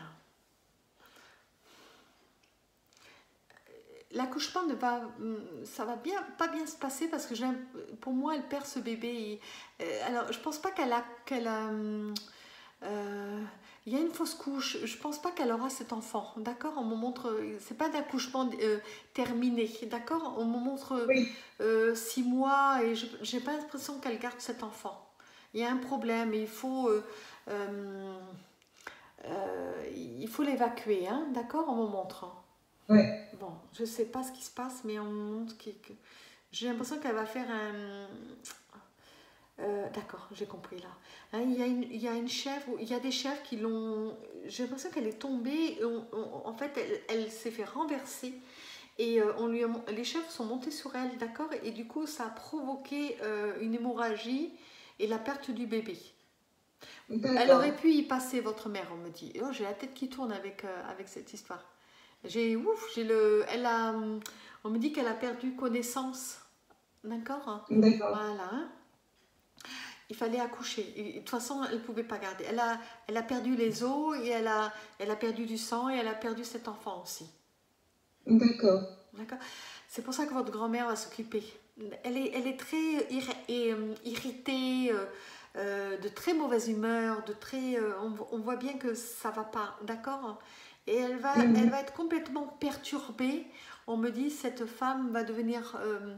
L'accouchement ça va pas bien se passer parce que pour moi elle perd ce bébé. Alors je pense pas il y a une fausse couche. Je pense pas qu'elle aura cet enfant. D'accord? On me montre, c'est pas d'accouchement terminé. D'accord? On me montre 6 mois et j'ai pas l'impression qu'elle garde cet enfant. Il y a un problème et il faut l'évacuer. Hein? D'accord? On me montre. Oui. Bon, je ne sais pas ce qui se passe, mais on montre que j'ai l'impression qu'elle va faire un... D'accord, j'ai compris là. Hein, il y a une chèvre, il y a des chèvres qui l'ont... J'ai l'impression qu'elle est tombée, en fait, elle s'est fait renverser et les chèvres sont montées sur elle, d'accord? Et du coup, ça a provoqué une hémorragie et la perte du bébé. Elle aurait pu y passer, votre mère, on me dit. Oh, j'ai la tête qui tourne avec cette histoire. On me dit qu'elle a perdu connaissance. D'accord? D'accord. Voilà. Il fallait accoucher. Et, de toute façon, elle ne pouvait pas garder. Elle a perdu les os et elle a perdu du sang et elle a perdu cet enfant aussi. D'accord. D'accord? C'est pour ça que votre grand-mère va s'occuper. Elle est très irritée, de très mauvaise humeur, on voit bien que ça ne va pas. D'accord? Et elle va être complètement perturbée. On me dit, cette femme va devenir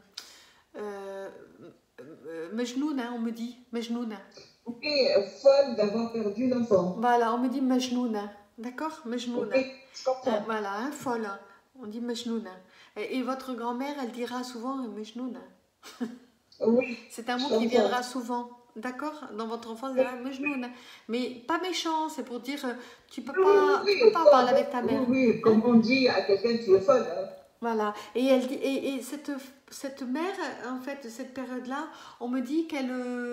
Mejnoun, hein, on me dit, Mejnoun. Ok, folle d'avoir perdu l'enfant. Voilà, on me dit Mejnoun, d'accord? Mejnoun. Ok, je comprends. Voilà, hein, folle. On dit Mejnoun. Et votre grand-mère, elle dira souvent Mejnoun. Oui. C'est un mot qui viendra souvent. D'accord? Dans votre enfance, Mejnoun. Mais pas méchant, c'est pour dire, tu peux pas parler avec ta mère. Oui, comme on dit à quelqu'un, tu es folle. Hein. Voilà. Et elle dit, et cette mère, en fait, de cette période-là, on me dit qu'elle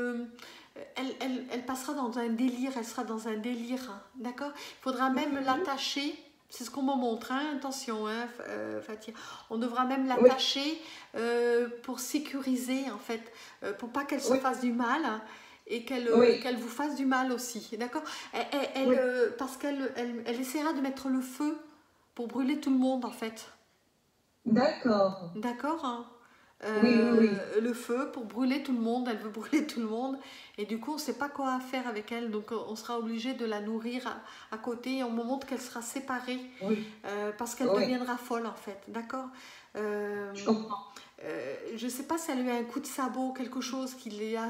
elle passera dans un délire, elle sera dans un délire. Hein, d'accord? Il faudra même l'attacher. C'est ce qu'on me montre, hein, attention, hein, Fatia. On devra même l'attacher pour sécuriser, en fait, pour pas qu'elle se fasse du mal hein, et qu'elle vous fasse du mal aussi, d'accord? Parce qu'elle essaiera de mettre le feu pour brûler tout le monde, en fait. D'accord. D'accord hein. Oui. Le feu pour brûler tout le monde, elle veut brûler tout le monde et du coup on ne sait pas quoi faire avec elle, donc on sera obligé de la nourrir à côté et on me montre qu'elle sera séparée parce qu'elle deviendra folle en fait, d'accord? Je comprends. Je ne sais pas si elle a eu un coup de sabot, quelque chose qui l'a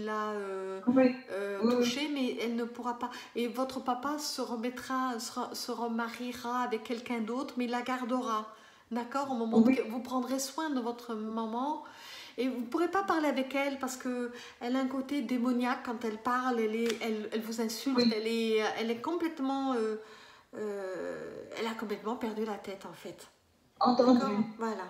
touché, mais elle ne pourra pas. Et votre papa se remariera avec quelqu'un d'autre, mais il la gardera. D'accord? Au moment que vous prendrez soin de votre maman et vous ne pourrez pas parler avec elle parce qu'elle a un côté démoniaque quand elle parle, elle vous insulte, elle est complètement... elle a complètement perdu la tête en fait. Entendu. Voilà.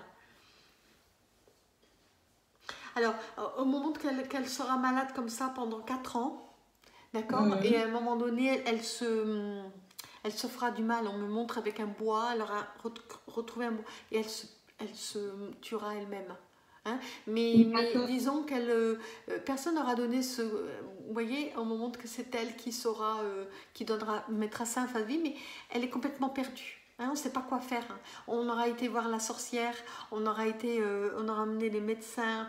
Alors, au moment qu'elle sera malade comme ça pendant 4 ans, d'accord? Et à un moment donné, elle se fera du mal. On me montre avec un bois, elle aura retrouvé un bois et elle se tuera elle-même. Hein? Mais disons qu'elle personne n'aura donné ce... Vous voyez, on me montre que c'est elle qui saura, qui mettra ça à sa vie, mais elle est complètement perdue. Hein, on ne sait pas quoi faire. Hein. On aura été voir la sorcière, on aura amené les médecins,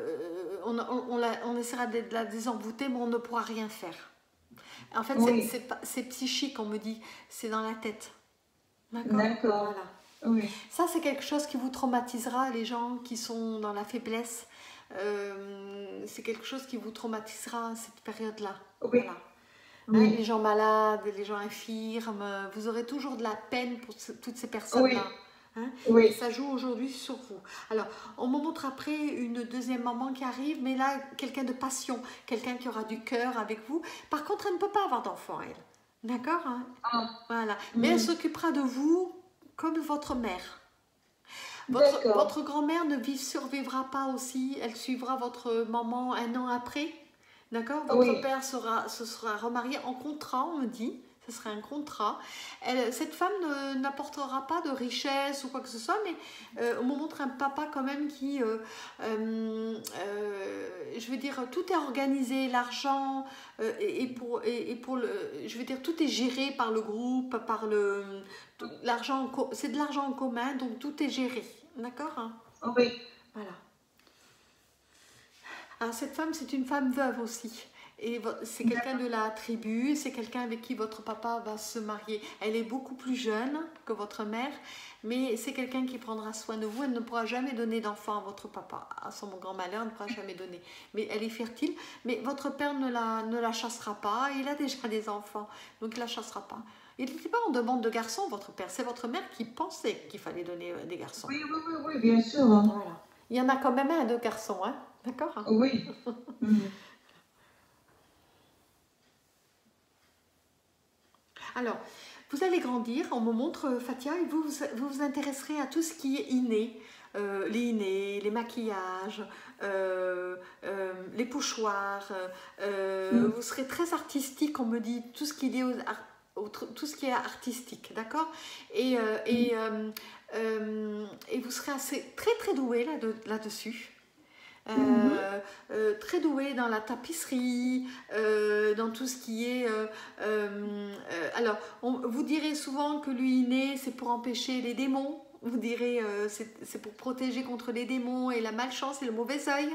on essaiera de la désenvoûter, mais on ne pourra rien faire. En fait, c'est psychique, on me dit, c'est dans la tête. D'accord. Voilà. Oui. Ça, c'est quelque chose qui vous traumatisera, les gens qui sont dans la faiblesse. c'est quelque chose qui vous traumatisera cette période-là. Oui. Voilà. Oui. Les gens malades, les gens infirmes, vous aurez toujours de la peine pour toutes ces Oui. personnes-là. Et Oui. ça joue aujourd'hui sur vous. Alors, on me montre après une deuxième maman qui arrive, mais là, quelqu'un de passion, quelqu'un qui aura du cœur avec vous. Par contre, elle ne peut pas avoir d'enfant, elle. D'accord, Ah. Voilà. Mais elle s'occupera de vous comme votre mère. D'accord. Votre grand-mère ne survivra pas aussi, elle suivra votre maman un an après. D'accord. Votre père se sera remarié en contrat, on me dit. Ce serait un contrat. Cette femme n'apportera pas de richesse ou quoi que ce soit, mais on me montre un papa quand même qui, je veux dire, tout est organisé, l'argent, je veux dire, tout est géré par le groupe, par l'argent, c'est de l'argent en commun, donc tout est géré. D'accord. Oui. Voilà. Alors, cette femme, c'est une femme veuve aussi. Et c'est quelqu'un de la tribu, c'est quelqu'un avec qui votre papa va se marier. Elle est beaucoup plus jeune que votre mère, mais c'est quelqu'un qui prendra soin de vous. Elle ne pourra jamais donner d'enfant à votre papa. À son grand malheur, elle ne pourra jamais donner. Mais elle est fertile, mais votre père ne la chassera pas. Il a déjà des enfants, donc il ne la chassera pas. Il n'était pas en demande de garçons, votre père. C'est votre mère qui pensait qu'il fallait donner des garçons. Oui, bien sûr. Voilà. Il y en a quand même un de garçons, hein. D'accord. Oui. Alors, vous allez grandir, on me montre, Fatia, et vous vous intéresserez à tout ce qui est inné, les innés, les maquillages, les pochoirs, vous serez très artistique, on me dit, tout ce qui est lié tout ce qui est artistique, d'accord, et vous serez très très doué là-dessus. Très doué dans la tapisserie, dans tout ce qui est... alors, vous direz souvent que l'inné, c'est pour empêcher les démons. Vous direz, c'est pour protéger contre les démons et la malchance et le mauvais œil.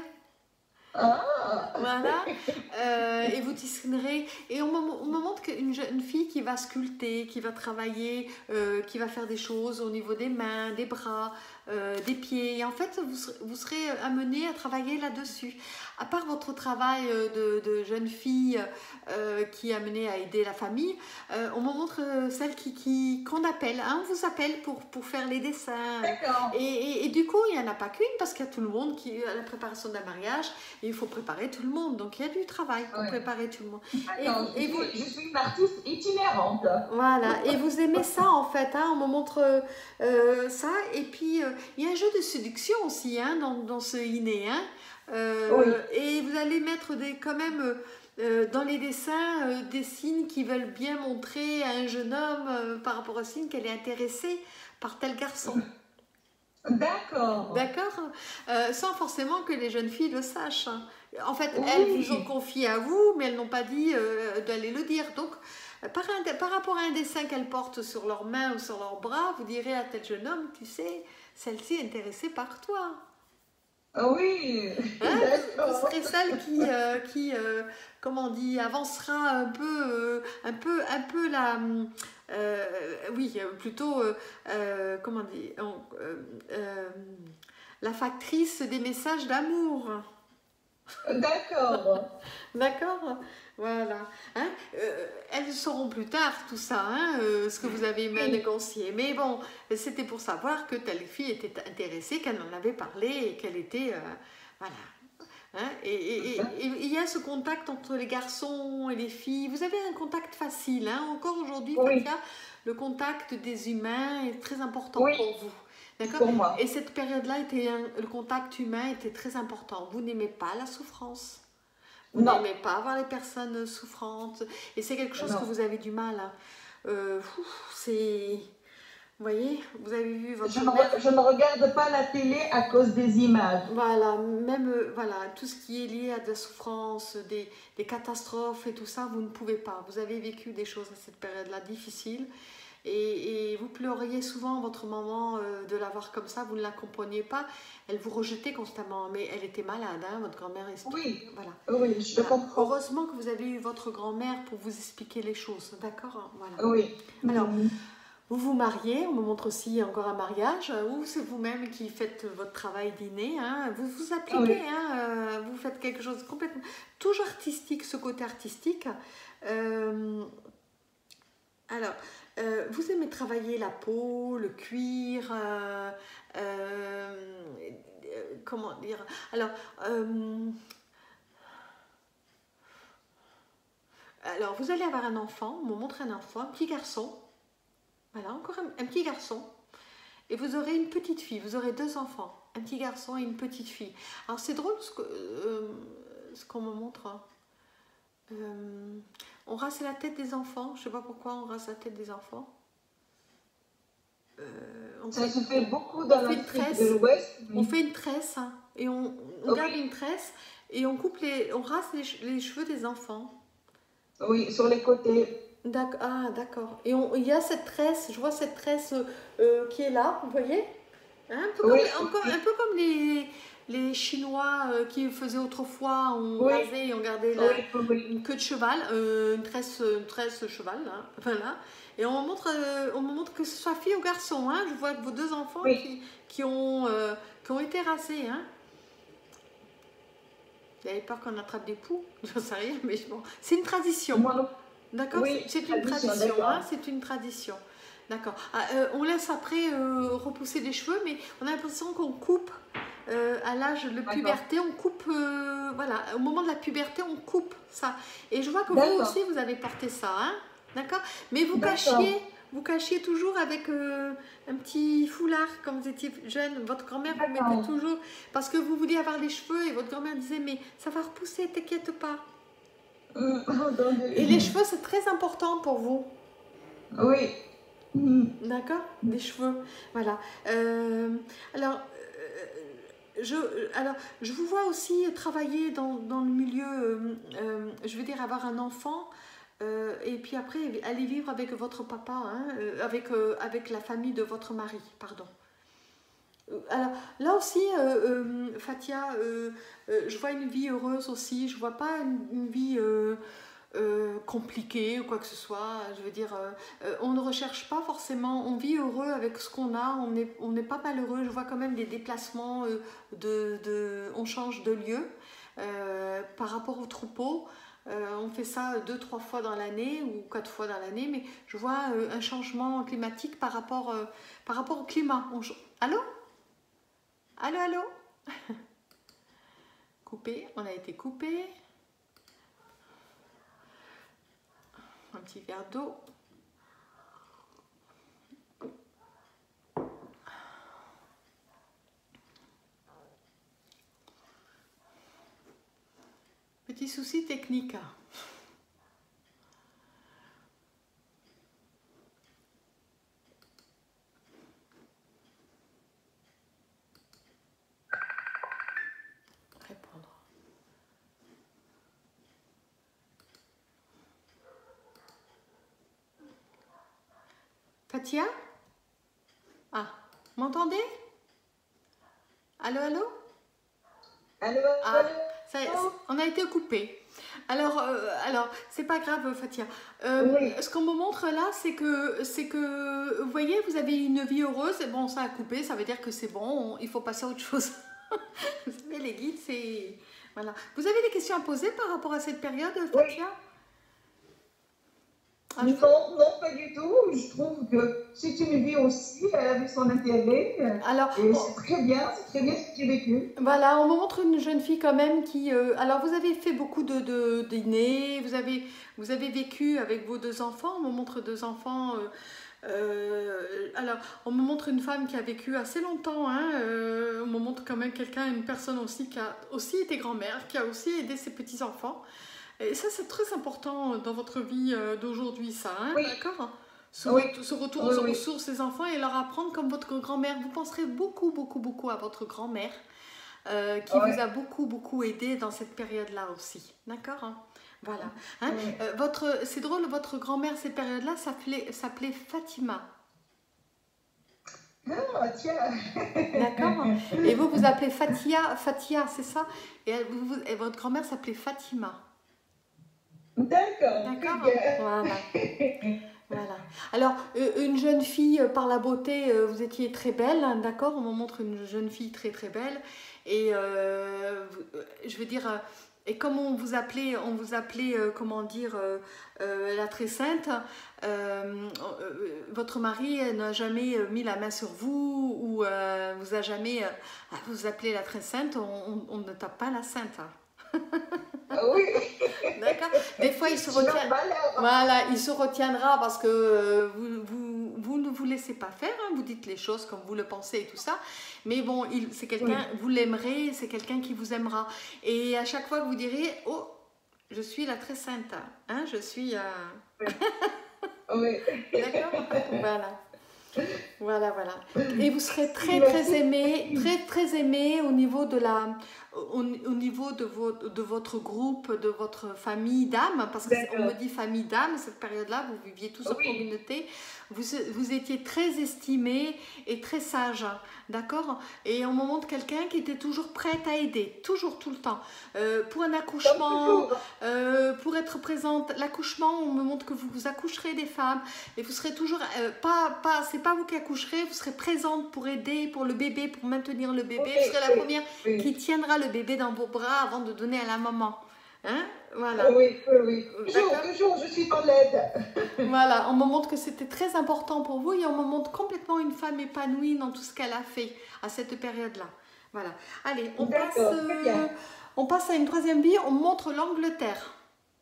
Voilà. Et vous dessinerez. Et on me montre qu'une jeune fille qui va sculpter, qui va travailler, qui va faire des choses au niveau des mains, des bras, des pieds. Et en fait, vous serez amené à travailler là-dessus. À part votre travail de jeune fille qui est amenée à aider la famille, on me montre celle qu'on appelle. On vous appelle pour faire les dessins. Et du coup, il n'y en a pas qu'une parce qu'il y a tout le monde qui à la préparation d'un mariage. Et il faut préparer tout le monde. Donc, il y a du travail pour préparer tout le monde. Je suis une artiste itinérante. Voilà. Et vous aimez ça, en fait. On me montre ça. Et puis, il y a un jeu de séduction aussi dans ce inné. Et vous allez mettre quand même dans les dessins des signes qui veulent bien montrer à un jeune homme par rapport au signe qu'elle est intéressée par tel garçon. D'accord. Sans forcément que les jeunes filles le sachent. En fait, elles vous ont confié à vous, mais elles n'ont pas dit d'aller le dire. Donc, par rapport à un dessin qu'elles portent sur leurs mains ou sur leurs bras, vous direz à tel jeune homme, tu sais, celle-ci est intéressée par toi. Oui. Vous serez celle qui comment on dit, avancera un peu la... plutôt, comment on dit, la factrice des messages d'amour. D'accord. Voilà. Elles sauront plus tard tout ça, ce que vous avez négocié. Mais bon, c'était pour savoir que telle fille était intéressée, qu'elle en avait parlé et qu'elle était... voilà. Et il y a ce contact entre les garçons et les filles. Vous avez un contact facile. Encore aujourd'hui, Fatia, le contact des humains est très important pour vous. D'accord. Et cette période-là, le contact humain était très important. Vous n'aimez pas la souffrance. Vous n'aimez pas voir les personnes souffrantes. Et c'est quelque chose que vous avez du mal. C'est... Vous voyez, vous avez vu votre mère... Je ne regarde pas la télé à cause des images. Voilà, même tout ce qui est lié à de la souffrance, des catastrophes et tout ça, vous ne pouvez pas. Vous avez vécu des choses à cette période-là difficiles. Et vous pleuriez souvent votre maman de la voir comme ça, vous ne la compreniez pas, elle vous rejetait constamment, mais elle était malade, votre grand-mère explique. Oui, je comprends. Heureusement que vous avez eu votre grand-mère pour vous expliquer les choses, d'accord. Oui. Alors, vous vous mariez, on me montre aussi encore un mariage, ou c'est vous-même qui faites votre travail d'inné, hein, vous vous appliquez, vous faites quelque chose de complètement, toujours artistique, ce côté artistique. Alors, vous aimez travailler la peau, le cuir, comment dire, alors, vous allez avoir un enfant, on me montre un enfant, un petit garçon. Voilà, encore un petit garçon. Et vous aurez une petite fille, vous aurez 2 enfants, un petit garçon et une petite fille. Alors, c'est drôle ce qu'on me montre. On rase la tête des enfants, je ne sais pas pourquoi on rase la tête des enfants. Ça se fait beaucoup dans l'Afrique de l'Ouest. On fait une tresse, hein, et on garde une tresse et on coupe on rase les cheveux des enfants. Oui, sur les côtés. Ah, d'accord. Et il y a cette tresse, je vois cette tresse qui est là, vous voyez, hein, un peu comme les Chinois qui faisaient autrefois, on rasait et on gardait une queue de cheval, une tresse cheval, hein, voilà. Et on me montre que ce soit fille ou garçon, hein. Je vois vos 2 enfants qui ont été rasés, hein. Vous avez peur qu'on attrape des poux? Je ne sais rien, mais bon, c'est une tradition. D'accord, oui, c'est une tradition, hein, c'est une tradition. D'accord. On laisse après repousser les cheveux, mais on a l'impression qu'on coupe à l'âge de puberté, on coupe, voilà, au moment de la puberté, on coupe ça. Et je vois que vous aussi, vous avez porté ça, hein, d'accord. Mais vous cachiez toujours avec un petit foulard quand vous étiez jeune. Votre grand-mère vous mettait toujours, parce que vous vouliez avoir les cheveux, et votre grand-mère disait, mais ça va repousser, t'inquiète pas. Et les cheveux, c'est très important pour vous. Oui. D'accord, des cheveux. Voilà. Alors, je vous vois aussi travailler dans le milieu, je veux dire, avoir un enfant, et puis après, aller vivre avec votre papa, hein, avec la famille de votre mari, pardon. Alors, là aussi, Fatia, je vois une vie heureuse aussi, je vois pas une vie compliquée ou quoi que ce soit. Je veux dire, on ne recherche pas forcément, on vit heureux avec ce qu'on a, on n'est pas malheureux. Je vois quand même des déplacements, on change de lieu par rapport au troupeau. On fait ça 2-3 fois dans l'année ou 4 fois dans l'année, mais je vois un changement climatique par rapport au climat. Allô? Allô, allô? Coupé, on a été coupé. Un petit verre d'eau. Petit souci technique. Répondre. Fatia? Ah, m'entendez? Allô, allô? Allô, ah, ça, on a été coupé. Alors c'est pas grave, Fatia. Ce qu'on me montre là, c'est que, vous voyez, vous avez une vie heureuse. Et bon, ça a coupé, ça veut dire que c'est bon, il faut passer à autre chose. Vous savez, les guides, c'est... Voilà. Vous avez des questions à poser par rapport à cette période, Fatia? Non, pas du tout. Je trouve que c'est une vie aussi avec son intérêt. Et c'est très bien ce que j'ai vécu. Voilà, on me montre une jeune fille quand même qui... alors, vous avez fait beaucoup de dîners, vous avez vécu avec vos 2 enfants. On me montre 2 enfants... alors, on me montre une femme qui a vécu assez longtemps, hein, on me montre quand même une personne aussi qui a aussi été grand-mère, qui a aussi aidé ses petits-enfants. Et ça, c'est très important dans votre vie d'aujourd'hui, ça, hein, d'accord? Ce retour aux ressources des enfants et leur apprendre comme votre grand-mère. Vous penserez beaucoup, beaucoup, beaucoup à votre grand-mère qui vous a beaucoup, beaucoup aidé dans cette période-là aussi, d'accord, hein? Voilà. Hein? C'est drôle, votre grand-mère, cette période-là, s'appelait Fatima. Ah, tiens. D'accord. Et vous appelez Fatia, c'est ça? Et votre grand-mère s'appelait Fatima. D'accord. Voilà. Voilà. Alors, une jeune fille, par la beauté, vous étiez très belle, hein, d'accord? On me montre une jeune fille très très belle. Et je veux dire, et comme on vous appelait, comment dire, la très sainte, votre mari n'a jamais mis la main sur vous ou vous a jamais, vous appelez la très sainte, on ne tape pas la sainte, hein. Ah oui, D'accord. Des fois, il se sinon retient. malheur. Voilà, il se retiendra parce que vous ne vous laissez pas faire, hein, vous dites les choses comme vous le pensez et tout ça. Mais bon, c'est Oui, quelqu'un, vous l'aimerez, c'est quelqu'un qui vous aimera. Et à chaque fois que vous direz, oh, je suis la très sainte, hein, je suis. oui, oui. D'accord. Voilà. Voilà, voilà. Et vous serez très, très Merci. aimé, très, très aimé au niveau de au niveau de votre groupe, de votre famille d'âmes, parce qu'on me D'accord. dit famille d'âmes, cette période-là, vous viviez tous en Oui, communauté, vous étiez très estimé et très sage, d'accord? Et on me montre quelqu'un qui était toujours prête à aider, toujours, tout le temps. Pour un comme accouchement, toujours. pour être présente, l'accouchement, on me montre que vous accoucherez des femmes, et vous serez toujours, c'est pas vous qui accoucherez, vous serez présente pour aider, pour le bébé, pour maintenir le bébé. Vous Oui, serez la oui, première qui oui. tiendra le bébé dans vos bras avant de donner à la maman. Hein? Voilà. Oui, oui, oui. Toujours, D'accord? toujours, je suis dans l'aide. Voilà. On me montre que c'était très important pour vous et on me montre complètement une femme épanouie dans tout ce qu'elle a fait à cette période-là. Voilà. Allez, D'accord, très bien. on passe à une troisième vie. On montre l'Angleterre.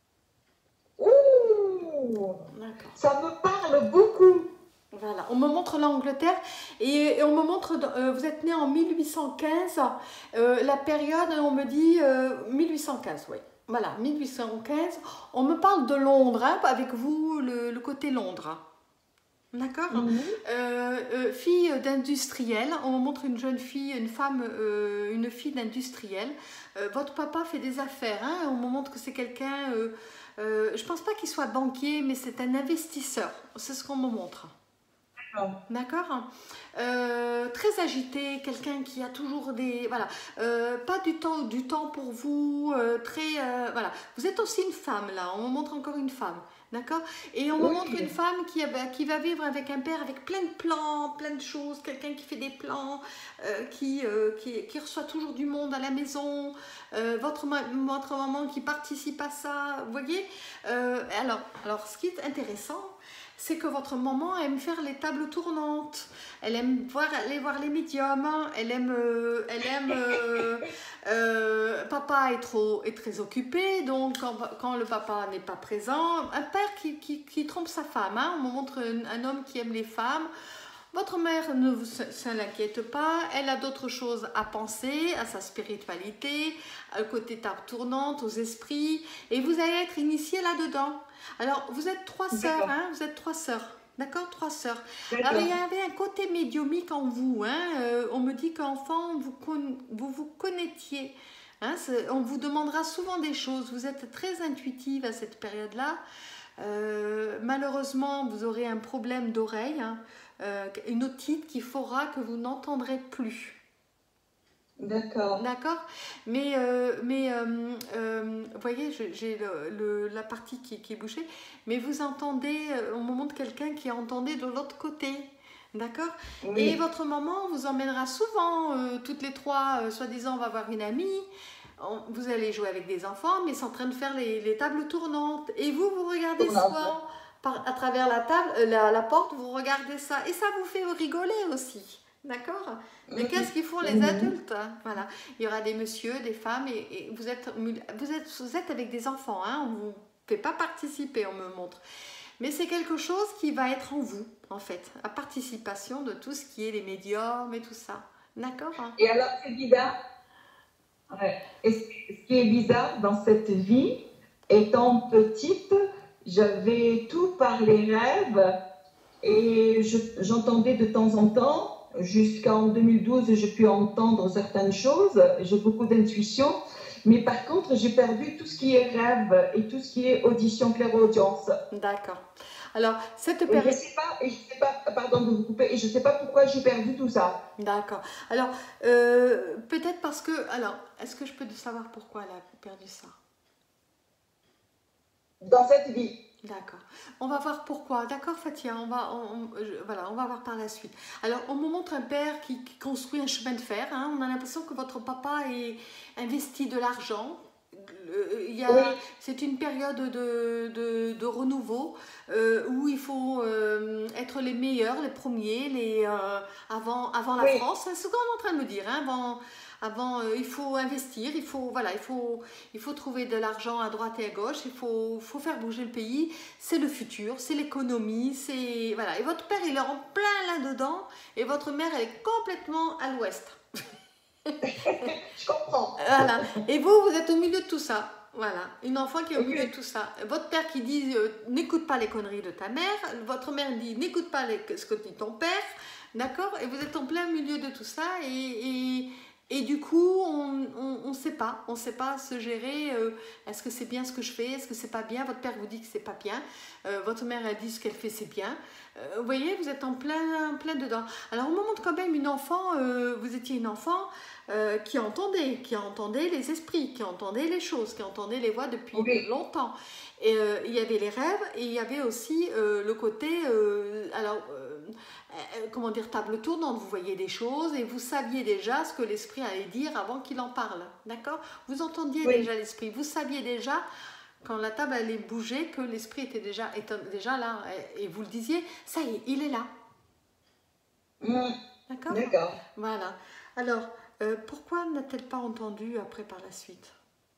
Ouh, D'accord. ça me parle beaucoup. Voilà, on me montre l'Angleterre et on me montre, vous êtes né en 1815, la période, on me dit 1815, oui. Voilà, 1815. On me parle de Londres, hein, avec vous, le côté Londres. D'accord. Mhm. Fille d'industriel, on me montre une jeune fille, une femme, une fille d'industriel. Votre papa fait des affaires, hein, on me montre que c'est quelqu'un, je pense pas qu'il soit banquier, mais c'est un investisseur, c'est ce qu'on me montre. Ah, D'accord. Très agité, quelqu'un qui a toujours des... Voilà. Pas du temps pour vous. Très... voilà. Vous êtes aussi une femme, là. On me montre encore une femme. D'accord. Et on me montre une oui, femme qui va vivre avec un père avec plein de plans, plein de choses. Quelqu'un qui fait des plans, qui reçoit toujours du monde à la maison. Votre maman qui participe à ça. Vous voyez. Alors, ce qui est intéressant, c'est que votre maman aime faire les tables tournantes, elle aime aller voir les médiums, papa est très occupé, donc quand le papa n'est pas présent, un père qui trompe sa femme, hein, on me montre un homme qui aime les femmes. Votre mère ça l'inquiète pas, elle a d'autres choses à penser, à sa spiritualité, au côté table tournante, aux esprits, et vous allez être initié là-dedans. Alors, vous êtes trois sœurs, d'accord, hein, vous êtes trois sœurs, d'accord, trois sœurs. Alors, il y d'accord. avait un côté médiumique en vous, hein, on me dit qu'enfant, vous connectiez, hein, on vous demandera souvent des choses, vous êtes très intuitive à cette période-là. Malheureusement, vous aurez un problème d'oreille, hein, une otite qui fera que vous n'entendrez plus. D'accord. D'accord. Vous voyez, j'ai la partie qui est bouchée, mais vous entendez, on me montre quelqu'un qui entendait de l'autre côté. D'accord. Et Oui, votre maman vous emmènera souvent, toutes les trois, soi-disant, on va voir une amie. Vous allez jouer avec des enfants, mais c'est en train de faire les tables tournantes. Et vous regardez tournante. souvent à travers la table, la porte, vous regardez ça. Et ça vous fait rigoler aussi. D'accord? Mais qu'est-ce Mhm, qu'ils font les mhm. adultes, hein? Voilà. Il y aura des messieurs, des femmes, et vous êtes avec des enfants, hein? On ne vous fait pas participer, on me montre. Mais c'est quelque chose qui va être en vous, en fait. La participation de tout ce qui est les médiums et tout ça. D'accord, hein? Et alors, c'est bizarre. Ouais. Et ce qui est bizarre dans cette vie, étant petite, j'avais tout par les rêves et j'entendais de temps en temps. Jusqu'en 2012, j'ai pu entendre certaines choses. J'ai beaucoup d'intuition. Mais par contre, j'ai perdu tout ce qui est rêve et tout ce qui est audition, clairaudience. D'accord. Alors, cette Et période... je sais pas, pardon de vous couper, et je sais pas pourquoi j'ai perdu tout ça. D'accord. Alors, peut-être parce que... Alors, est-ce que je peux savoir pourquoi elle a perdu ça? dans cette vie. D'accord. On va voir pourquoi. D'accord, Fatia. Voilà, on va voir par la suite. Alors, on me montre un père qui construit un chemin de fer. Hein. On a l'impression que votre papa est investi de l'argent. Oui, C'est une période de renouveau où il faut être les meilleurs, les premiers, avant la oui, France. C'est ce qu'on est en train de me dire. Hein. Il faut investir, voilà, il faut trouver de l'argent à droite et à gauche, faut faire bouger le pays. C'est le futur, c'est l'économie, c'est voilà. Et votre père, il est en plein là-dedans, et votre mère, elle est complètement à l'ouest. je comprends. Voilà. Et vous, vous êtes au milieu de tout ça. Voilà. Une enfant qui est au milieu de Oui, tout ça. Votre père qui dit n'écoute pas les conneries de ta mère. Votre mère dit n'écoute pas ce que dit ton père. D'accord. Et vous êtes en plein milieu de tout ça. Et du coup, on ne sait pas. On ne sait pas se gérer. Est-ce que c'est bien ce que je fais? Est-ce que c'est pas bien? Votre père vous dit que c'est pas bien. Votre mère, elle dit ce qu'elle fait, c'est bien. Vous voyez, vous êtes en plein dedans. Alors, on me montre quand même une enfant. Vous étiez une enfant qui entendait les esprits, qui entendait les choses, qui entendait les voix depuis oui, longtemps. Et il y avait les rêves et il y avait aussi le côté, comment dire, table tournante. Vous voyez des choses et vous saviez déjà ce que l'esprit allait dire avant qu'il en parle. D'accord? Vous entendiez oui. déjà l'esprit. Vous saviez déjà quand la table allait bouger que l'esprit était déjà là. Et vous le disiez, ça y est, il est là. Mm, D'accord? d'accord. Voilà. Alors, pourquoi n'a-t-elle pas entendu après par la suite?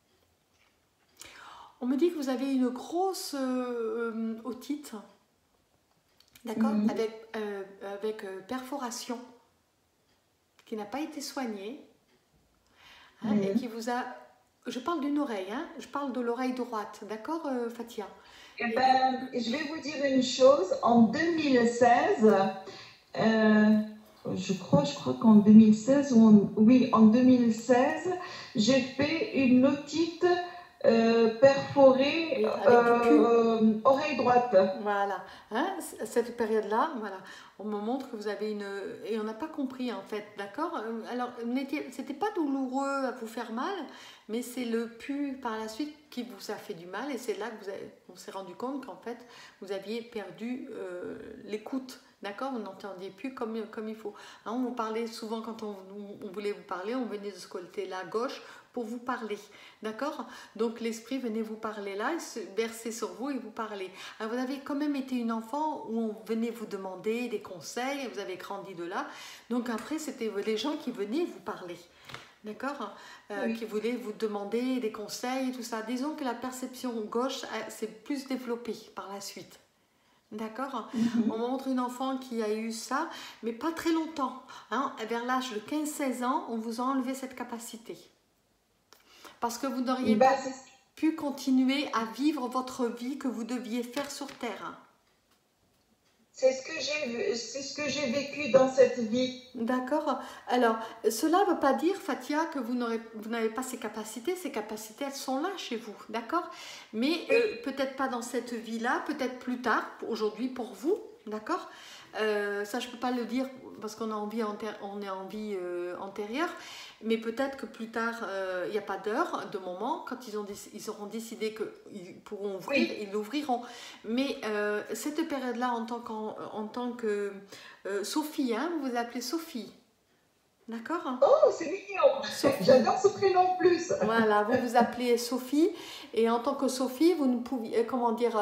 On me dit que vous avez une grosse otite, d'accord, Mm, avec perforation, qui n'a pas été soignée, hein, et qui mm. vous a... Je parle d'une oreille, hein, je parle de l'oreille droite, d'accord, Fatia? Eh Et du- ben, je vais vous dire une chose. En 2016, euh, je crois qu'en 2016, oui, en 2016, j'ai fait une otite perforée oui, avec du pu. oreille droite. Voilà, hein, cette période-là, voilà, on me montre que vous avez une... Et on n'a pas compris en fait, d'accord? Alors, c'était pas douloureux à vous faire mal, mais c'est le pu par la suite qui vous a fait du mal et c'est là que on s'est rendu compte qu'en fait, vous aviez perdu l'écoute, d'accord? Vous n'entendiez plus comme il faut. Hein, on vous parlait souvent quand on voulait vous parler, on venait de ce côté-là à gauche pour vous parler, d'accord? Donc l'esprit venait vous parler là, se verser sur vous et vous parler. Alors, vous avez quand même été une enfant où on venait vous demander des conseils, vous avez grandi de là. Donc après, c'était les gens qui venaient vous parler, d'accord? Qui Oui. voulaient vous demander des conseils et tout ça. Disons que la perception gauche s'est plus développée par la suite. D'accord? On Mhm. montre une enfant qui a eu ça, mais pas très longtemps. Hein? Vers l'âge de 15-16 ans, on vous a enlevé cette capacité. Parce que vous n'auriez Ben, pas pu continuer à vivre votre vie que vous deviez faire sur Terre. c'est ce que j'ai vécu dans cette vie. D'accord. Alors, cela ne veut pas dire, Fatia, que vous n'avez pas ces capacités. Ces capacités, elles sont là chez vous, d'accord? Mais Oui, peut-être pas dans cette vie-là, peut-être plus tard, aujourd'hui pour vous, d'accord? Ça, je ne peux pas le dire parce qu'on on est en vie antérieure, mais peut-être que plus tard, il n'y a pas d'heure, de moment, quand ils auront décidé qu'ils pourront ouvrir, oui. ils l'ouvriront. Mais cette période-là, en tant que Sophie, hein, vous vous appelez Sophie, d'accord? Oh, c'est mignon. Sophie. J'adore ce prénom en plus. Voilà, vous vous appelez Sophie et en tant que Sophie, vous ne pouviez, comment dire,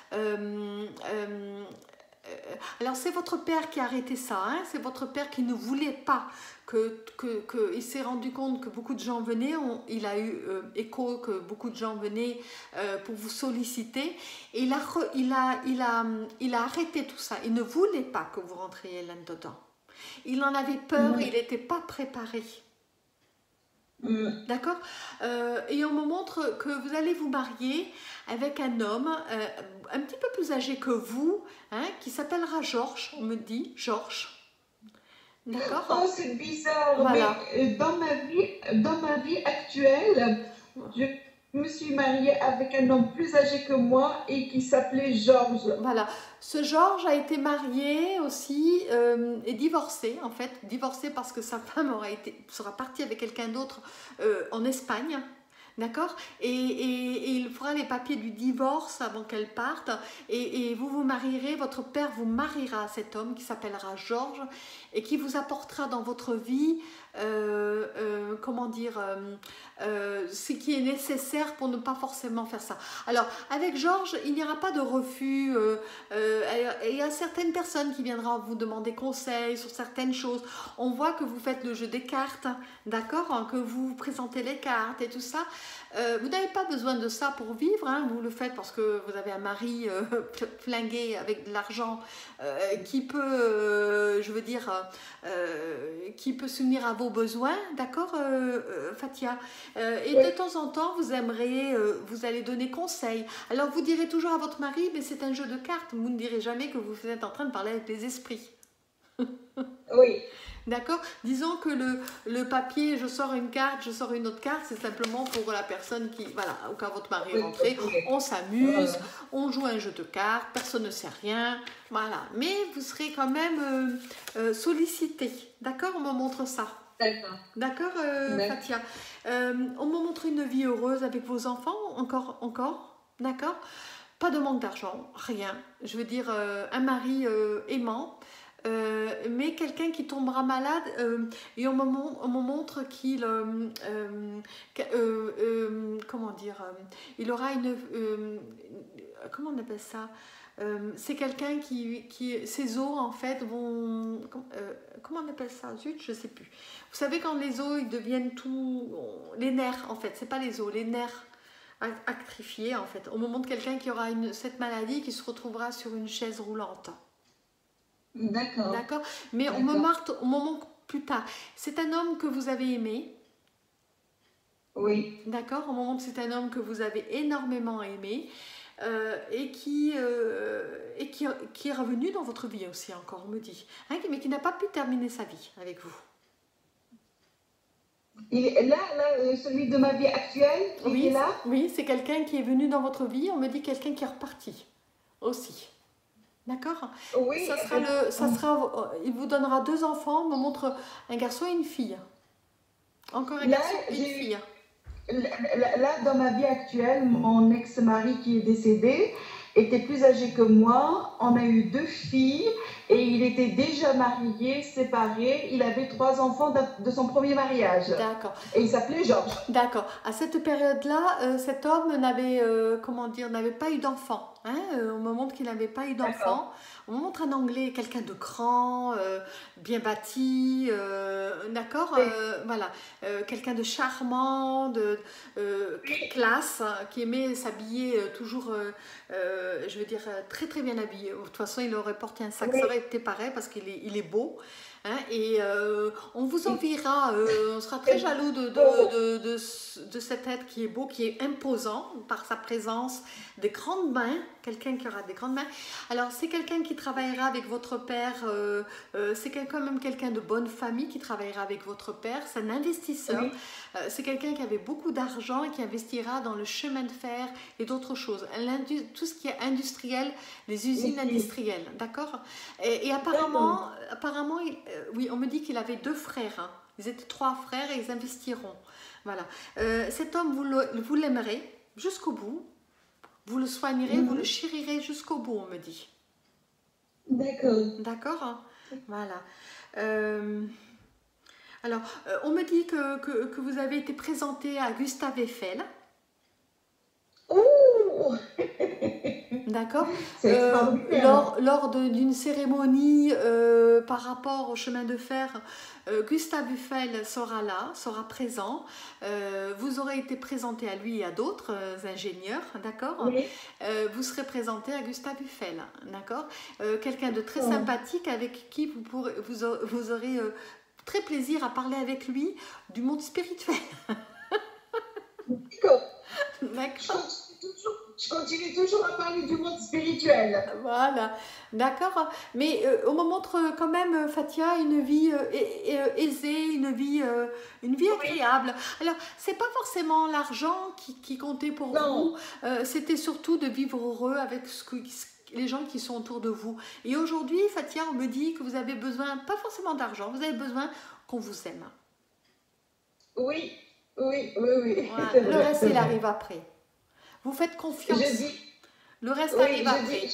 alors c'est votre père qui a arrêté ça, hein, c'est votre père qui ne voulait pas il s'est rendu compte que beaucoup de gens venaient, il a eu écho que beaucoup de gens venaient pour vous solliciter et il a arrêté tout ça, il ne voulait pas que vous rentriez là-dedans. Il en avait peur, il Mhm. n'était pas préparé. Mhm. D'accord. Et on me montre que vous allez vous marier avec un homme un petit peu plus âgé que vous, hein, qui s'appellera Georges, on me dit, Georges. Oh, D'accord. c'est bizarre, mais Voilà. dans ma vie actuelle, je me suis mariée avec un homme plus âgé que moi et qui s'appelait Georges. Voilà. Ce Georges a été marié aussi et divorcé, en fait. Divorcé parce que sa femme sera partie avec quelqu'un d'autre en Espagne. d'accord, et il fera les papiers du divorce avant qu'elle parte, et vous vous marierez, votre père vous mariera à cet homme qui s'appellera Georges, et qui vous apportera dans votre vie, comment dire, ce qui est nécessaire pour ne pas forcément faire ça. Alors, avec Georges, il n'y aura pas de refus, il y a certaines personnes qui viendront vous demander conseil sur certaines choses. On voit que vous faites le jeu des cartes, d'accord, hein, que vous présentez les cartes et tout ça. Vous n'avez pas besoin de ça pour vivre, hein, vous le faites parce que vous avez un mari flingué avec de l'argent qui peut, je veux dire, qui peut s'unir à vos besoins, d'accord, Fatia, et Oui. de temps en temps, vous aimeriez, vous allez donner conseil. Alors vous direz toujours à votre mari, mais c'est un jeu de cartes, vous ne direz jamais que vous êtes en train de parler avec les esprits. Oui. D'accord? Disons que le papier, je sors une carte, je sors une autre carte, c'est simplement pour la personne qui, voilà, quand votre mari est Oui, rentré, oui. on s'amuse, on joue à un jeu de cartes, personne ne sait rien, voilà. Mais vous serez quand même sollicité, d'accord? On me montre ça. D'accord. D'accord, D'accord. Fatia? On me montre une vie heureuse avec vos enfants, encore, d'accord? Pas de manque d'argent, rien. Je veux dire, un mari aimant, mais quelqu'un qui tombera malade et on me montre qu'il comment dire, il aura comment on appelle ça, c'est quelqu'un qui ses os en fait vont comment on appelle ça, zut, je sais plus, vous savez quand les os ils deviennent tout, les nerfs en fait, c'est pas les os, les nerfs actrifiés en fait. On me montre quelqu'un qui aura cette maladie qui se retrouvera sur une chaise roulante. D'accord. D'accord? Mais on me montre plus tard. C'est un homme que vous avez aimé. Oui. D'accord? On me montre que c'est un homme que vous avez énormément aimé et qui est revenu dans votre vie aussi, encore, on me dit. Hein, mais qui n'a pas pu terminer sa vie avec vous. Il est là, celui de ma vie actuelle, qui est là? Oui, c'est quelqu'un qui est venu dans votre vie. On me dit quelqu'un qui est reparti aussi. D'accord? Oui. Il vous donnera 2 enfants. On me montre un garçon et une fille. Encore un garçon et une fille. Là, dans ma vie actuelle, mon ex-mari qui est décédé était plus âgé que moi. On a eu 2 filles et il était déjà marié, séparé. Il avait 3 enfants de son premier mariage. D'accord. Et il s'appelait Georges. D'accord. À cette période-là, cet homme n'avait pas eu d'enfant. Hein, on me montre qu'il n'avait pas eu d'enfant. On me montre un Anglais, quelqu'un de grand, bien bâti, d'accord, voilà, quelqu'un de charmant, de classe, qui aimait s'habiller toujours, je veux dire, très très bien habillé. De toute façon, il aurait porté un sac, ça aurait été pareil parce qu'il est beau. Hein, et on vous enviera, on sera très jaloux de cet être qui est beau, qui est imposant par sa présence, des grandes mains, quelqu'un qui aura des grandes mains. Alors c'est quelqu'un qui travaillera avec votre père, c'est quand même quelqu'un de bonne famille qui travaillera avec votre père, c'est un investisseur, c'est quelqu'un qui avait beaucoup d'argent et qui investira dans le chemin de fer et d'autres choses, tout ce qui est industriel, les usines industrielles, d'accord, et apparemment oui, on me dit qu'il avait 2 frères, hein. Ils étaient 3 frères et ils investiront. Voilà. Cet homme, vous l'aimerez jusqu'au bout. Vous le soignerez, vous le chérirez jusqu'au bout, on me dit. D'accord. D'accord, hein. Voilà. Alors, on me dit que vous avez été présenté à Gustave Eiffel. Oh. D'accord. Lors d'une cérémonie par rapport au chemin de fer, Gustave Eiffel sera là, sera présent. Vous aurez été présenté à lui et à d'autres ingénieurs, d'accord. Vous serez présenté à Gustave Eiffel, d'accord. Quelqu'un de très sympathique avec qui vous aurez très plaisir à parler avec lui du monde spirituel. D'accord. Je continue toujours à parler du monde spirituel. Voilà, d'accord. Mais on me montre quand même, Fatia, une vie aisée, une vie agréable. Alors, c'est pas forcément l'argent qui comptait pour vous. C'était surtout de vivre heureux avec les gens qui sont autour de vous. Et aujourd'hui, Fatia, on me dit que vous avez besoin, pas forcément d'argent, vous avez besoin qu'on vous aime. Oui. Oui, oui, oui, Voilà. c'est Le vrai, reste, c'est il vrai. arrive après. Vous faites Je confiance. dis, Le reste oui, arrive après.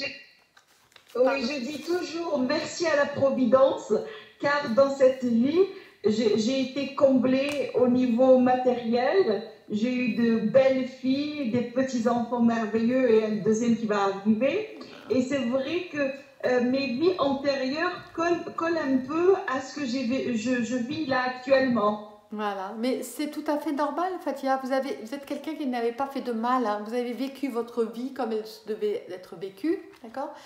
oui, Pardon. je dis toujours merci à la Providence, car dans cette vie, j'ai été comblée au niveau matériel. J'ai eu de belles filles, des petits-enfants merveilleux et un deuxième qui va arriver. Et c'est vrai que mes vies antérieures collent un peu à ce que je vis là actuellement. Voilà, mais c'est tout à fait normal, Fatia. Vous êtes quelqu'un qui n'avait pas fait de mal, hein. Vous avez vécu votre vie comme elle devait être vécue, d'accord?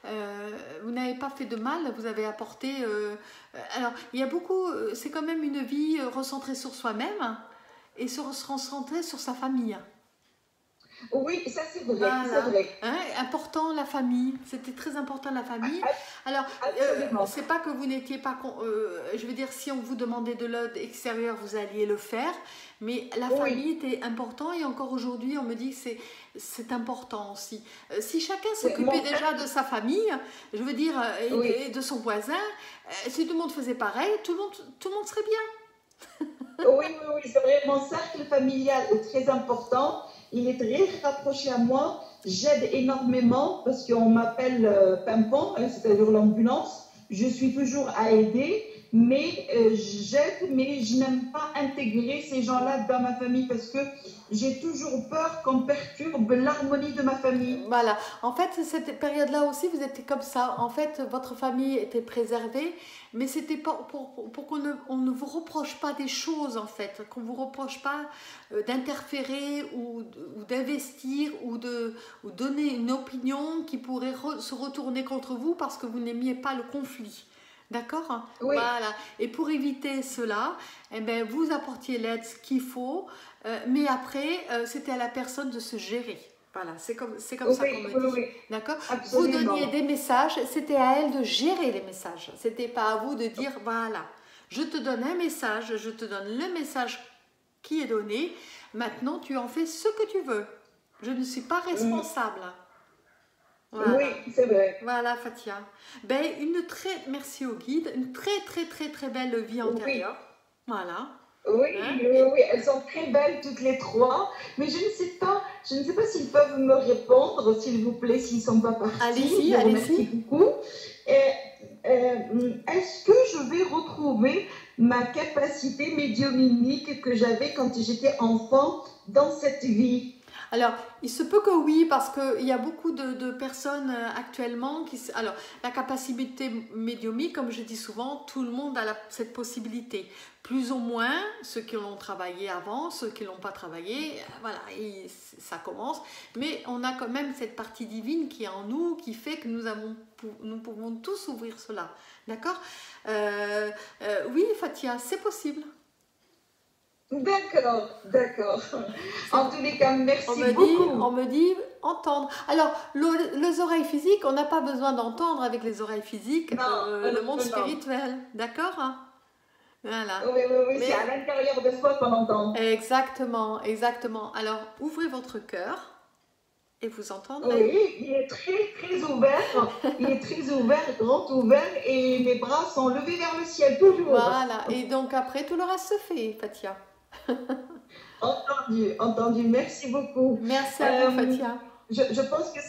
Vous n'avez pas fait de mal, vous avez apporté. Alors, il y a beaucoup. C'est quand même une vie recentrée sur soi-même, hein, et se recentrer sur sa famille. Oui, ça c'est vrai, c'est Voilà, vrai. hein, important la famille, c'était très important la famille. Alors, Absolument. c'est pas que vous n'étiez pas, je veux dire, si on vous demandait de l'aide extérieure, vous alliez le faire, mais la Oui, famille était important et encore aujourd'hui, on me dit que c'est important aussi. Si chacun s'occupait mon déjà cercle, de sa famille, je veux dire, oui. et de son voisin, si tout le monde faisait pareil, tout le monde serait bien. Oui, oui, oui, c'est vrai. Mon cercle familial est très important. Il est très rapproché à moi. J'aide énormément parce qu'on m'appelle Pimpon, hein, c'est-à-dire l'ambulance. Je suis toujours à aider, mais j'aide, mais je n'aime pas intégrer ces gens-là dans ma famille parce que j'ai toujours peur qu'on perturbe l'harmonie de ma famille. Voilà. En fait, cette période-là aussi, vous étiez comme ça. En fait, votre famille était préservée, mais c'était pas pour qu'on on ne vous reproche pas des choses, en fait, qu'on vous reproche pas d'interférer ou d'investir ou donner une opinion qui pourrait se retourner contre vous parce que vous n'aimiez pas le conflit. D'accord? Oui, Voilà. Et pour éviter cela, eh ben, vous apportiez l'aide qu'il faut, mais après, c'était à la personne de se gérer. Voilà, c'est comme ça qu'on oui, me oui, dit. oui, D'accord? Vous donniez absolument. des messages, c'était à elle de gérer les messages. C'était pas à vous de dire, voilà, je te donne un message, je te donne le message qui est donné. Maintenant, tu en fais ce que tu veux. Je ne suis pas Mm, responsable. oui, Voilà. c'est vrai. Voilà, Fatia. Ben, merci au guide, une très belle vie Oui. antérieure. Voilà. Oui, Hein? oui, oui, elles sont très belles toutes les trois, mais je ne sais pas s'ils peuvent me répondre, s'il vous plaît, s'ils ne sont pas partis. Je Allez-y, vous remercie allez-y. beaucoup. Et, est-ce que je vais retrouver ma capacité médiumnique que j'avais quand j'étais enfant dans cette vie? Alors, il se peut que oui, parce qu'il y a beaucoup de personnes actuellement qui... Alors, la capacité médiumnique, comme je dis souvent, tout le monde a cette possibilité. Plus ou moins, ceux qui l'ont travaillé avant, ceux qui ne l'ont pas travaillé, voilà, et ça commence. Mais on a quand même cette partie divine qui est en nous, qui fait que nous pouvons tous ouvrir cela. D'accord? Oui, Fatia, c'est possible. D'accord, d'accord. En tous les cas, merci On beaucoup. me dit entendre. Alors, les oreilles physiques, on n'a pas besoin d'entendre avec les oreilles physiques Non, le monde non, non. spirituel. D'accord, hein? Voilà. Oui, oui, oui, c'est Mais à l'intérieur de soi qu'on entend. exactement, exactement. Alors, ouvrez votre cœur et vous entendrez. Oui, il est très, très ouvert. Il est très ouvert, grand ouvert, et mes bras sont levés vers le ciel, toujours. Voilà. Et donc, après, tout le reste se fait, Fatia. Entendu, entendu. Merci beaucoup. Merci à vous, Euh, Fatia. je pense que